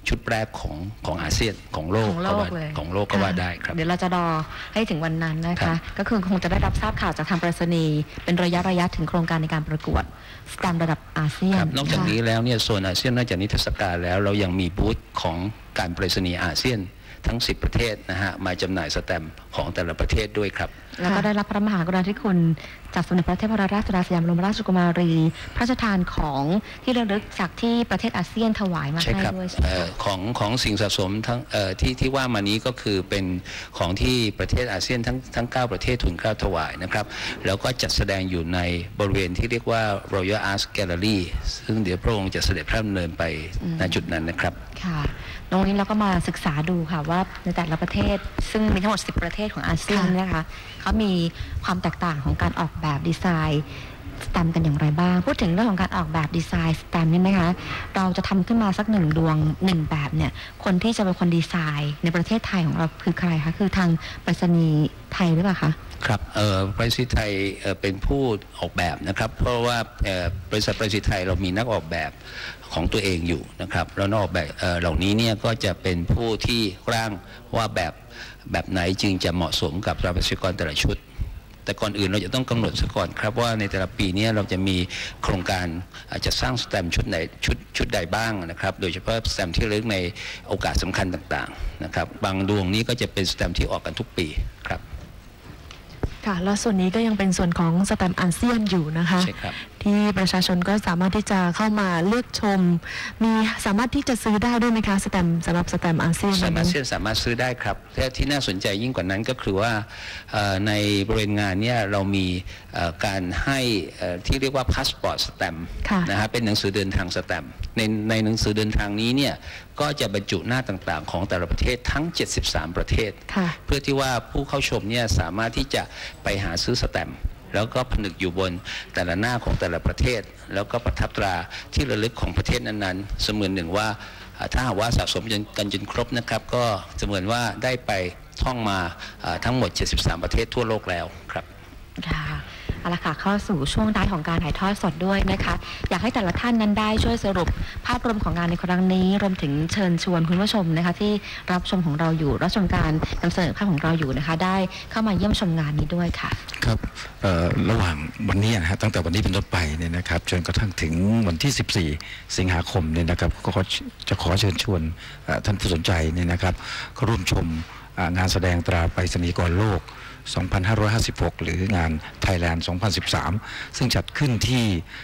[SPEAKER 6] ชุดแรกของของอาเซียนของโลก
[SPEAKER 2] ของโลกเลย
[SPEAKER 6] ของโลกก็ว่าได้ครับ
[SPEAKER 2] เดี๋ยวเราจะรอให้ถึงวันนั้นนะคะก็คือคงจะได้รับทราบข่าวจากทางไปรษณีย์เป็นระยะระยะถึงโครงการในการประกวดตามระดับอาเซียน
[SPEAKER 6] นอกจากนี้แล้วเนี่ยโซนอาเซียนนอกจากนิทรรศการแล้วเรายังมีบูธของการไปรษณีย์อาเซียนทั้งสิบประเทศนะฮะมาจำหน่ายสแตมป์ของแต่ละประเทศด้วยครับ
[SPEAKER 2] แล้วก็ได้รับพระมหากรุณาธิคุณจากสมเด็จพระเทพรัตนราชสุดาสยามบรมราชกุมารีพระราชทานของที่ระลึกจากที่ประเทศอาเซียนถวายมาให้ด้วยใช่ไหม
[SPEAKER 6] ของของสิ่งสะสมทั้งที่ที่ว่ามานี้ก็คือเป็นของที่ประเทศอาเซียนทั้งทั้งเก้าประเทศทุนเกล้าถวายนะครับแล้วก็จัดแสดงอยู่ในบริเวณที่เรียกว่า Royal Art Gallery ซึ่งเดี๋ยวพระองค์จะเสด็จพระดำเนินไปณจุดนั้นนะครับ
[SPEAKER 2] ค่ะตรงนี้เราก็มาศึกษาดูค่ะว่าในแต่ละประเทศซึ่งมีทั้งหมดสิบประเทศของอาเซียนนะคะเขามีความแตกต่างของการออกแบบดีไซน์สแตมป์กันอย่างไรบ้างพูดถึงเรื่องของการออกแบบดีไซน์สแตมป์นี่นะคะเราจะทำขึ้นมาสักหนึ่งดวงหนึ่งแบบเนี่ยคนที่จะเป็นคนดีไซน์ในประเทศไทยของเราคือใครคะคือทางไปรษณีย์ไทยหรือเปล่าคะ
[SPEAKER 6] ครับไปรษณีย์ไทยเป็นผู้ออกแบบนะครับเพราะว่าบริษัทไปรษณีย์ไทยเรามีนักออกแบบของตัวเองอยู่นะครับแล้วนักออกแบบเหล่านี้เนี่ยก็จะเป็นผู้ที่ร่างว่าแบบแบบไหนจึงจะเหมาะสมกับสถาปัตยกรแต่ละชุดแต่ก่อนอื่นเราจะต้องกำหนดซะก่อนครับว่าในแต่ละปีนี้เราจะมีโครงการอาจจะสร้างสแตมป์ชุดไหนชุดชุดใดบ้างนะครับโดยเฉพาะสแตมป์ที่ระลึกในโอกาสสำคัญต่างๆนะครับบางดวงนี้ก็จะเป็นสแตมป์ที่ออกกันทุกปีครับ
[SPEAKER 1] ค่ะแล้วส่วนนี้ก็ยังเป็นส่วนของสแตมป์อาเซียนอยู่นะคะ
[SPEAKER 6] ใช่ครับ
[SPEAKER 1] ที่ประชาชนก็สามารถที่จะเข้ามาเลือกชมมีสามารถที่จะซื้อได้ด้วยไหมคะสแตมป์สำหรับสแตมป์อาเซียน
[SPEAKER 6] สแตมป์อาเซียนสามารถซื้อได้ครับแต่ที่น่าสนใจยิ่งกว่านั้นก็คือว่าในบริเวณงานเนี่ยเรามีการให้ที่เรียกว่าพาสปอร์ตสแตมป์นะฮะเป็นหนังสือเดินทางสแตมป์ในในหนังสือเดินทางนี้เนี่ยก็จะบรรจุหน้าต่างๆของแต่ละประเทศทั้งเจ็ดสิบสามประเทศเพื่อที่ว่าผู้เข้าชมเนี่ยสามารถที่จะไปหาซื้อสแตมป์แล้วก็ผนึกอยู่บนแต่ละหน้าของแต่ละประเทศแล้วก็ประทับตราที่ระลึกของประเทศนั้นๆเสมือนหนึ่งว่าถ้าหากว่าสะสมกันจนครบนะครับก็เสมือนว่าได้ไปท่องมาทั้งหมดเจ็ดสิบสามประเทศทั่วโลกแล้วครับ
[SPEAKER 2] ค่ะเอาละค่ะเข้าสู่ช่วงท้ายของการถ่ายทอดสดด้วยนะคะอยากให้แต่ละท่านนั้นได้ช่วยสรุปภาพรวมของงานในครั้งนี้รวมถึงเชิญชวนคุณผู้ชมนะคะที่รับชมของเราอยู่รับชมการนำเสนอภาพของเราอยู่นะคะได้เข้ามาเยี่ยมชมงานนี้ด้วยค่ะ
[SPEAKER 5] ครับระหว่างวันนี้นะฮะตั้งแต่วันนี้เป็นต้นไปเนี่ยนะครับจนกระทั่งถึงวันที่สิบสี่สิงหาคมเนี่ยนะครับก็จะขอเชิญชวนท่านผู้สนใจเนี่ยนะครับก็ร่วมชมงานแสดงตราไปรษณียกรโลกสองพันห้าร้อยห้าสิบหกหรืองาน Thailand สองพันสิบสาม ซึ่งจัดขึ้นที่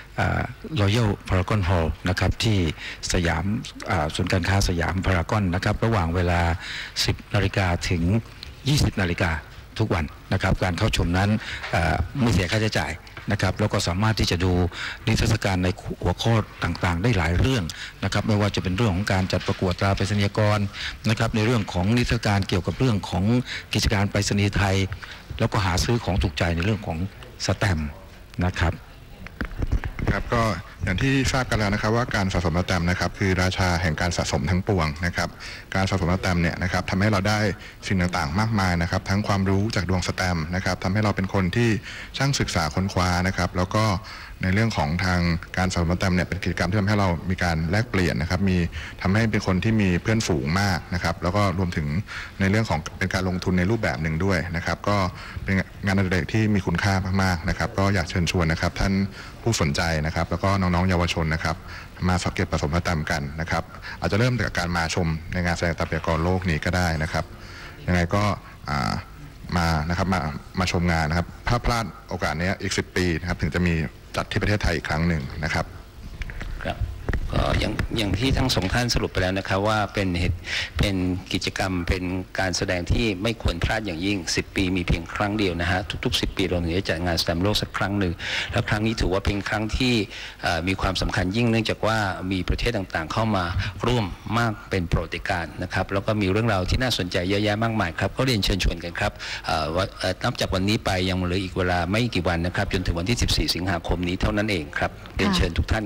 [SPEAKER 5] Royal Paragon Hall นะครับที่สยามศูนย์การค้าสยามพารากอนนะครับระหว่างเวลา สิบนาฬิกาถึง ยี่สิบนาฬิกาทุกวันนะครับการเข้าชมนั้นไม่เสียค่าใช้จ่ายนะครับแล้วก็สามารถที่จะดูนิทรรศการในหัวข้อต่างๆได้หลายเรื่องนะครับไม่ว่าจะเป็นเรื่องของการจัดประกวดตราไปรษณียกรนะครับในเรื่องของนิทรรศการเกี่ยวกับเรื่องของกิจการไปรษณีย์ไทยแล้วก็หาซื้อของถูกใจในเรื่องของสแตมป์นะครับ
[SPEAKER 7] ครับก็อย่างที่ทราบกันแล้วนะครับว่าการสะสมสแตมป์นะครับคือราชาแห่งการสะสมทั้งปวงนะครับการสะสมสแตมป์เนี่ยนะครับทำให้เราได้สิ่งต่างๆมากมายนะครับทั้งความรู้จากดวงสแตมป์นะครับทำให้เราเป็นคนที่ช่างศึกษาค้นคว้านะครับแล้วก็ในเรื่องของทางการสะสมสแตมป์เนี่ยเป็นกิจกรรมที่ทำให้เรามีการแลกเปลี่ยนนะครับมีทำให้เป็นคนที่มีเพื่อนฝูงมากนะครับแล้วก็รวมถึงในเรื่องของเป็นการลงทุนในรูปแบบหนึ่งด้วยนะครับก็เป็นงานอดิเรกที่มีคุณค่ามากๆนะครับก็อยากเชิญชวนนะครับท่านผู้สนใจนะครับแล้วก็น้องๆเยาวชนนะครับมาสังเกตผสมสแตมป์กันนะครับอาจจะเริ่มจากการมาชมในงานแสดงสถาปัตยกรโลกนี้ก็ได้นะครับยังไงก็มานะครับมามาชมงานนะครับถ้าพลาดโอกาสนี้อีกสิบปีนะครับถึงจะมีจัดที่ประเทศไทยอีกครั้งหนึ่งนะครับ
[SPEAKER 6] ครับก็อย่างอย่างที่ทั้งสองท่านสรุปไปแล้วนะครับว่าเป็นเหตุเป็นกิจกรรมเป็นการแสดงที่ไม่ควรพลาดอย่างยิ่งสิบปีมีเพียงครั้งเดียวนะฮะทุกๆสิบปีเราถึงจะจัดงานสแตมป์โลกสักครั้งหนึ่งแล้วครั้งนี้ถือว่าเป็นครั้งที่มีความสำคัญยิ่งเนื่องจากว่ามีประเทศต่างๆเข้ามาร่วมมากเป็นประวัติการณ์นะครับแล้วก็มีเรื่องราวที่น่าสนใจเยอะแยะมากมายครับก็เรียนเชิญชวนกันครับนับจากวันนี้ไปยังเหลืออีกเวลาไม่กี่วันนะครับจนถึงวันที่สิบสี่สิงหาคมนี้เท่านั้นเองครับเรียนเชิญทุกท่านครับ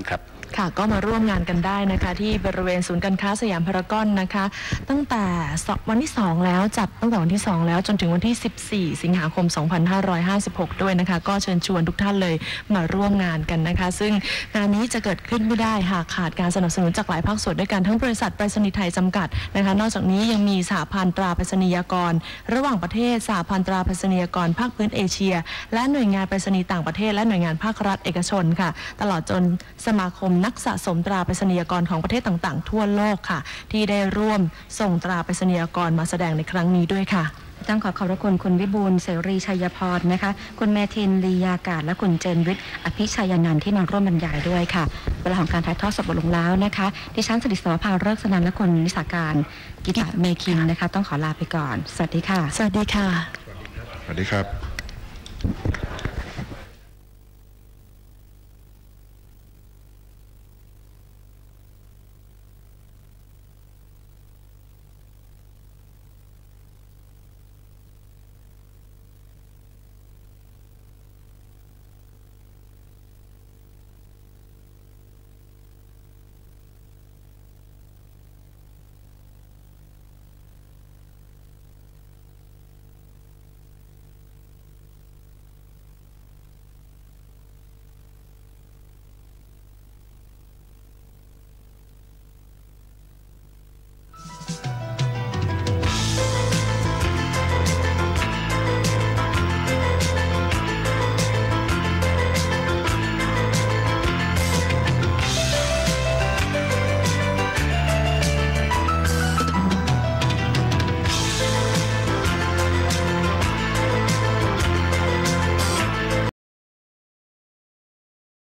[SPEAKER 1] ค่ะก็มาร่วมงานกันได้นะคะที่บริเวณศูนย์การค้าสยามพารากอนนะคะตั้งแต่วันที่สองแล้วจัดตั้งแต่วันที่สองแล้วจนถึงวันที่สิบสี่สิงหาคมสองพันห้าร้อยห้าสิบหกด้วยนะคะก็เชิญชวนทุกท่านเลยมาร่วมงานกันนะคะซึ่งงานนี้จะเกิดขึ้นไม่ได้หากขาดการสนับสนุนจากหลายภาคส่วนด้วยกันทั้งบริษัทไปรษณีย์ไทยจำกัดนะคะนอกจากนี้ยังมีสหพันธ์ตราไปรษณียากรระหว่างประเทศสหพันธ์ตราไปรษณียากรภาคพื้นเอเชียและหน่วยงานไปรษณีย์ต่างประเทศและหน่วยงานภาครัฐเอกชนค่ะตลอดจนสมาคมนักสะสมตราไปรษณียากรของประเทศต่างๆทั่วโลกค่ะที่ได้ร่วมส่งตราไปรษณียากรมาแสดงในครั้งนี้ด้วยค่ะ
[SPEAKER 2] ต้องขอขอบพระคุณคุณวิบูลย์เสรีชัยพรนะคะคุณเมธินลียากาศและคุณเจนวิทย์อภิชัยนันท์ที่มาร่วมบรรยายด้วยค่ะเวลาของการถ่ายทอดสดหมดลงแล้วนะคะดิฉันสิริสวภาเลิกสนันท์และคุณนิสาการกิตติเมคินนะคะต้องขอลาไปก่อนสวัสดีค่ะ
[SPEAKER 1] สวัสดีค่ะ
[SPEAKER 7] สวัสดีครับ